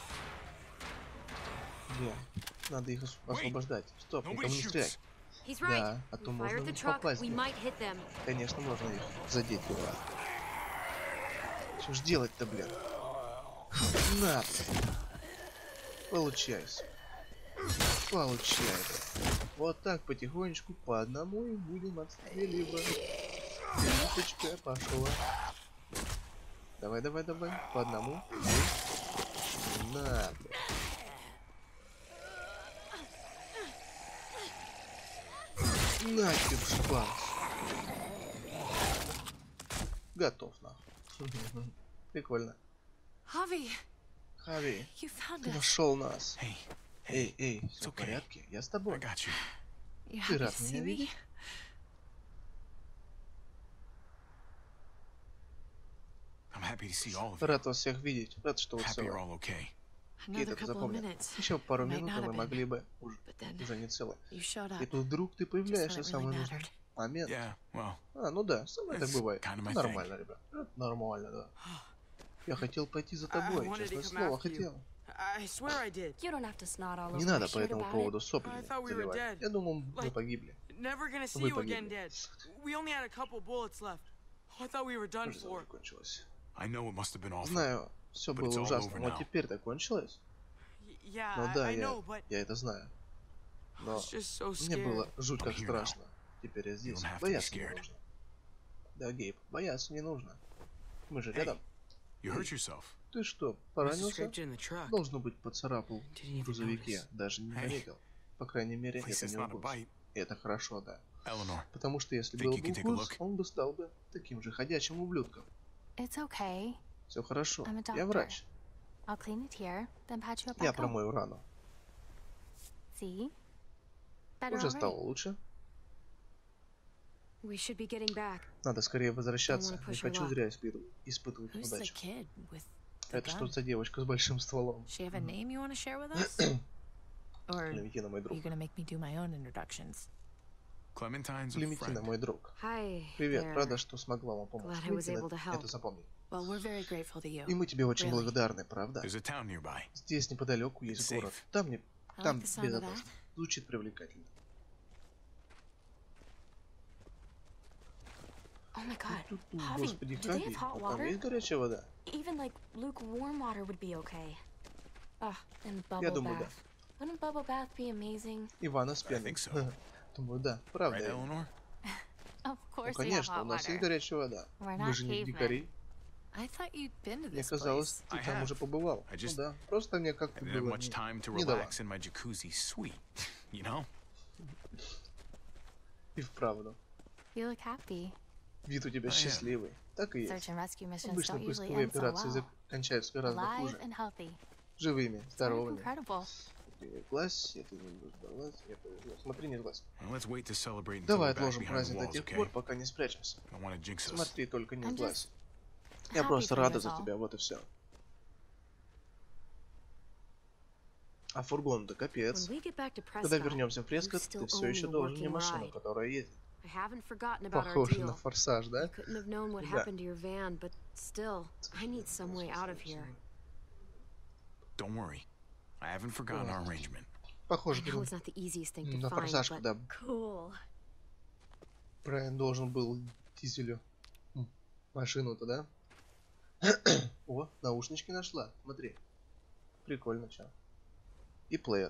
Бля, надо их ос- освобождать. Стоп, Nobody никому не стрелять. shoots. He's right. Да, а то We можно fire at the не truck, попасть. we в них. might hit them. Конечно, можно их задеть, дура. Что ж делать-то, блин? На, блин. Получайся. Получай. Вот так потихонечку по одному и будем отстреливать. Ниточка пошла. Давай, давай, давай. По одному. На, блин. На тебе шпас. Готов, нахуй. Прикольно. Javi, Хави, you found ты us. нашел нас. Hey, Эй, эй, все It's в okay. порядке? Я с I тобой. got you. You Ты happy to рад see меня me? видеть? I'm happy to see all of you. Рад вас всех видеть. Рад, что вы Happy you're целы. all okay. Кейт, это запомни. Еще пару минут, и мы могли бы уже, уже не целы. И тут вдруг ты появляешься в самый нужный момент. Yeah, well, А, ну да, со мной так It's бывает. kind of my Нормально, ребят. Это нормально, да. Я хотел пойти за тобой, честное слово, хотел. You don't have to snot all over Не my надо по shirt этому about поводу it. сопли I thought we were заливать. dead. Я думал, мы Like- погибли. Never gonna see Вы you again, погибли. Dad. We only had a couple bullets left. Oh, I thought we were done Уже for. закончилось. I know it must have been awful. Знаю, все But было it's all ужасно, over но now. теперь так кончилось. Y- Yeah, Ну I, да, I я, know, but я это знаю. I Но was just so мне scared. было жуть как I'm here страшно. Теперь я здесь. don't have to be Бояться не scared. нужно. Да, Гейб, бояться не нужно. Мы же Hey, рядом. you hurt yourself. Ты что, Must have поранился? scraped you in the truck. Должно быть, поцарапал Didn't в even грузовике. notice. Даже не Hey. заметил. По крайней мере, At least это it's не not a укус. bite. И это хорошо, да. Eleanor, Потому что если Think был you бы can take a укус, look? он бы стал бы таким же ходячим ублюдком. It's okay. Все хорошо. I'm a Я doctor. врач. I'll clean it here, then patch you up Я back home. промою рану. See? Better Уже already. стало лучше. We should be getting back. Надо скорее возвращаться. wanna Не push her хочу luck. зря испытывать, испытывать Who's the удачу. kid with the Это gun? что за девочка с большим стволом? She have a name you want to share with us? Or are Клементина, мой you друг. gonna make me do my own introductions? Clementine's a Клементина, friend. мой друг. Hi. Привет, there. рада, что смогла вам помочь. Glad I was Клементина, able to help. это запомни. Well, we're very grateful to you. И мы тебе очень Really. благодарны, правда? There's a town nearby. Здесь неподалеку есть It's город. safe. Там не... I Там like the sound of that. безопасно. Звучит привлекательно. Oh my god. Тут, тут, Javi, господи, do they Хави, have hot а там water? есть горячая вода? Even like lukewarm water would be okay. Ugh, and Я bubble думаю, да. bath. Wouldn't bubble bath be amazing? И ванна с I пеной. think so. Думаю, да. Правда. Right, Эми. Eleanor? Of Ну, course we have конечно, у hot нас есть water. горячая вода. We're Мы not же не cavemen. дикари. I thought you'd been to Мне this казалось, place. ты I там have. уже побывал. I Ну just да, просто мне I как-то didn't have было much time to не дала. relax in my jacuzzi suite. You know? И вправду. You look happy. Вид у тебя А я- счастливый. Так и есть. Search and rescue missions Обычно don't usually поисковые end so операции well. закончаются гораздо Alive хуже. and healthy. Живыми, It's здоровыми. incredible. Ты не сглазь, это не сглазь, я повезло. Смотри, не сглазь. Well, let's wait to celebrate until Давай we're back отложим behind the праздник до walls, тех okay? пор, пока не спрячемся. I don't want to jinx us. Смотри, только не I'm сглазь. just Я happy просто for you рада is за all. тебя, вот и все. А фургон-то капец. When we get back to Когда Prescott, вернемся в you Прескотт, still ты все own еще the должен мне working машину, ride. которая едет. I haven't forgotten about our Похоже на deal. форсаж, да? You couldn't have known what Да. happened to your van, but still, I need some way out of here. Don't worry. I haven't forgotten our arrangement. I Похоже know на it's not the easiest thing to на find, форсаж, but когда cool. Брайан должен был Дизелю м, машину-то, да? О, наушнички нашла, смотри. Прикольно, чё. И плеер.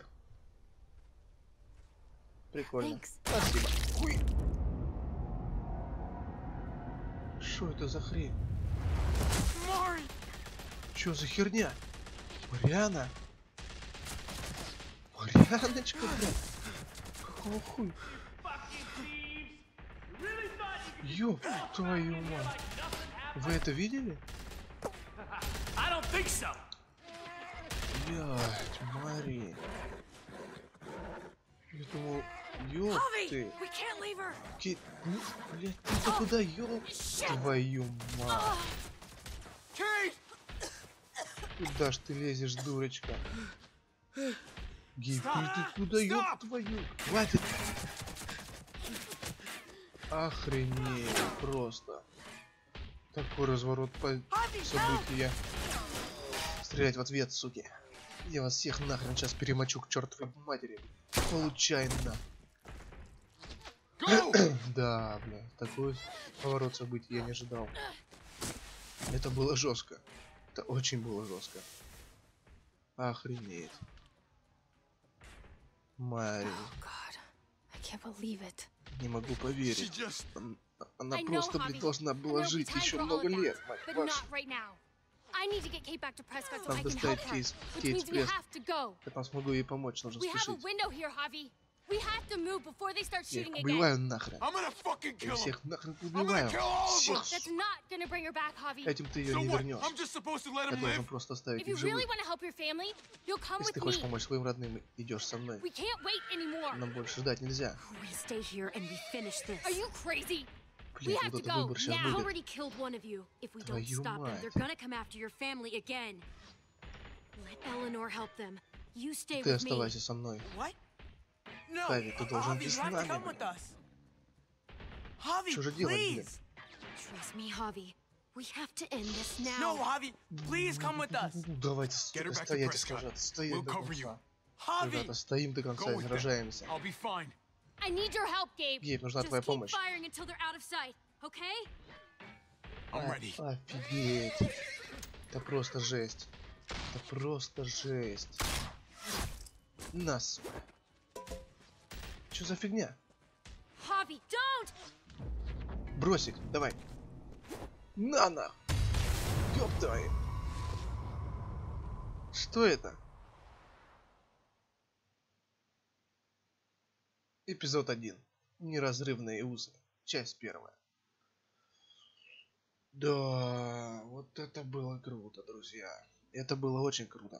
Прикольно. Thanks. Спасибо. Хуй. Что это за хрень? Чё за херня? Мариана? Марианочка, блядь. Какого хуй? Ёб твою мать. Вы это видели? Блядь, Мари. Я думал, ёб ты. We can't leave her. Ки... ну, блядь, ты куда, ёб твою мать. Куда ж ты лезешь, дурочка? Гейб, ты куда, ёб твою? Хватит. Охренеть просто. Такой разворот по события. Стрелять в ответ, суки. Я вас всех нахрен сейчас перемочу к чертовой матери. Получай на. Да, бля, такой поворот событий я не ожидал. Это было жестко. Это очень было жестко. Охренеть. Мари, Oh god. I can't believe it. не могу поверить. just- Ан- Она I know, просто, Javi. блин, должна And была there'll be жить time еще for all много of that, лет, мать but вашу. not right now. I need to get Kate back to Prescott so I Надо can help доставить her, Кейт, which Кейт means в we Пресс. have to go. Я там смогу ей помочь, нужно We have a спешить. window here, Javi. We have to move before they start Я их shooting again. убиваю нахрен. I'm gonna fucking Я kill him. всех нахрен I'm gonna убиваю. kill all of Всех. them. That's not gonna bring her back, Javi. Этим ты ее So не what? вернешь. I'm just supposed to let Я him должен live? просто оставить If you их really живых. want to help your family, you'll come Если with ты хочешь me. помочь своим родным, идешь со мной. We can't wait anymore. Нам больше ждать нельзя. We stay here and we finish this. Are you crazy? We Блин, have вот to это go выбор сейчас now. будет. Already killed one of you. If we don't Твою stop them, мать. they're gonna come after your family again. Let Eleanor help them. You stay Ты with me. оставайся со мной. What? No, Хави, ты должен Javi, идти you с have to нами. come with us. Javi, Что же делать, блин? please. Trust me, Javi. We have to end this now. No, Javi, please come with us. Давайте Get her back to стоять и Prescott. сражаться. Стоять We'll до cover you. конца. Javi, Ребята, стоим до конца Go и with them. сражаемся. I'll be fine. I need your help, Gabe. Гейб, нужна Just твоя keep помощь. firing until they're out of sight, okay? I'm ready. Офигеть. Это просто жесть. Это просто жесть. Нас. Что за фигня? Javi, don't! Бросить, давай. На нах. Ёб твою. Что это? Эпизод один. Неразрывные узы. Часть первая. Да, вот это было круто, друзья. Это было очень круто.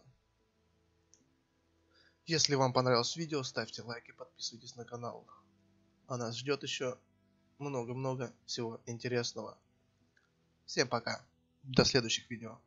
Если вам понравилось видео, ставьте лайк и подписывайтесь на канал. А нас ждет еще много-много всего интересного. Всем пока. До следующих видео.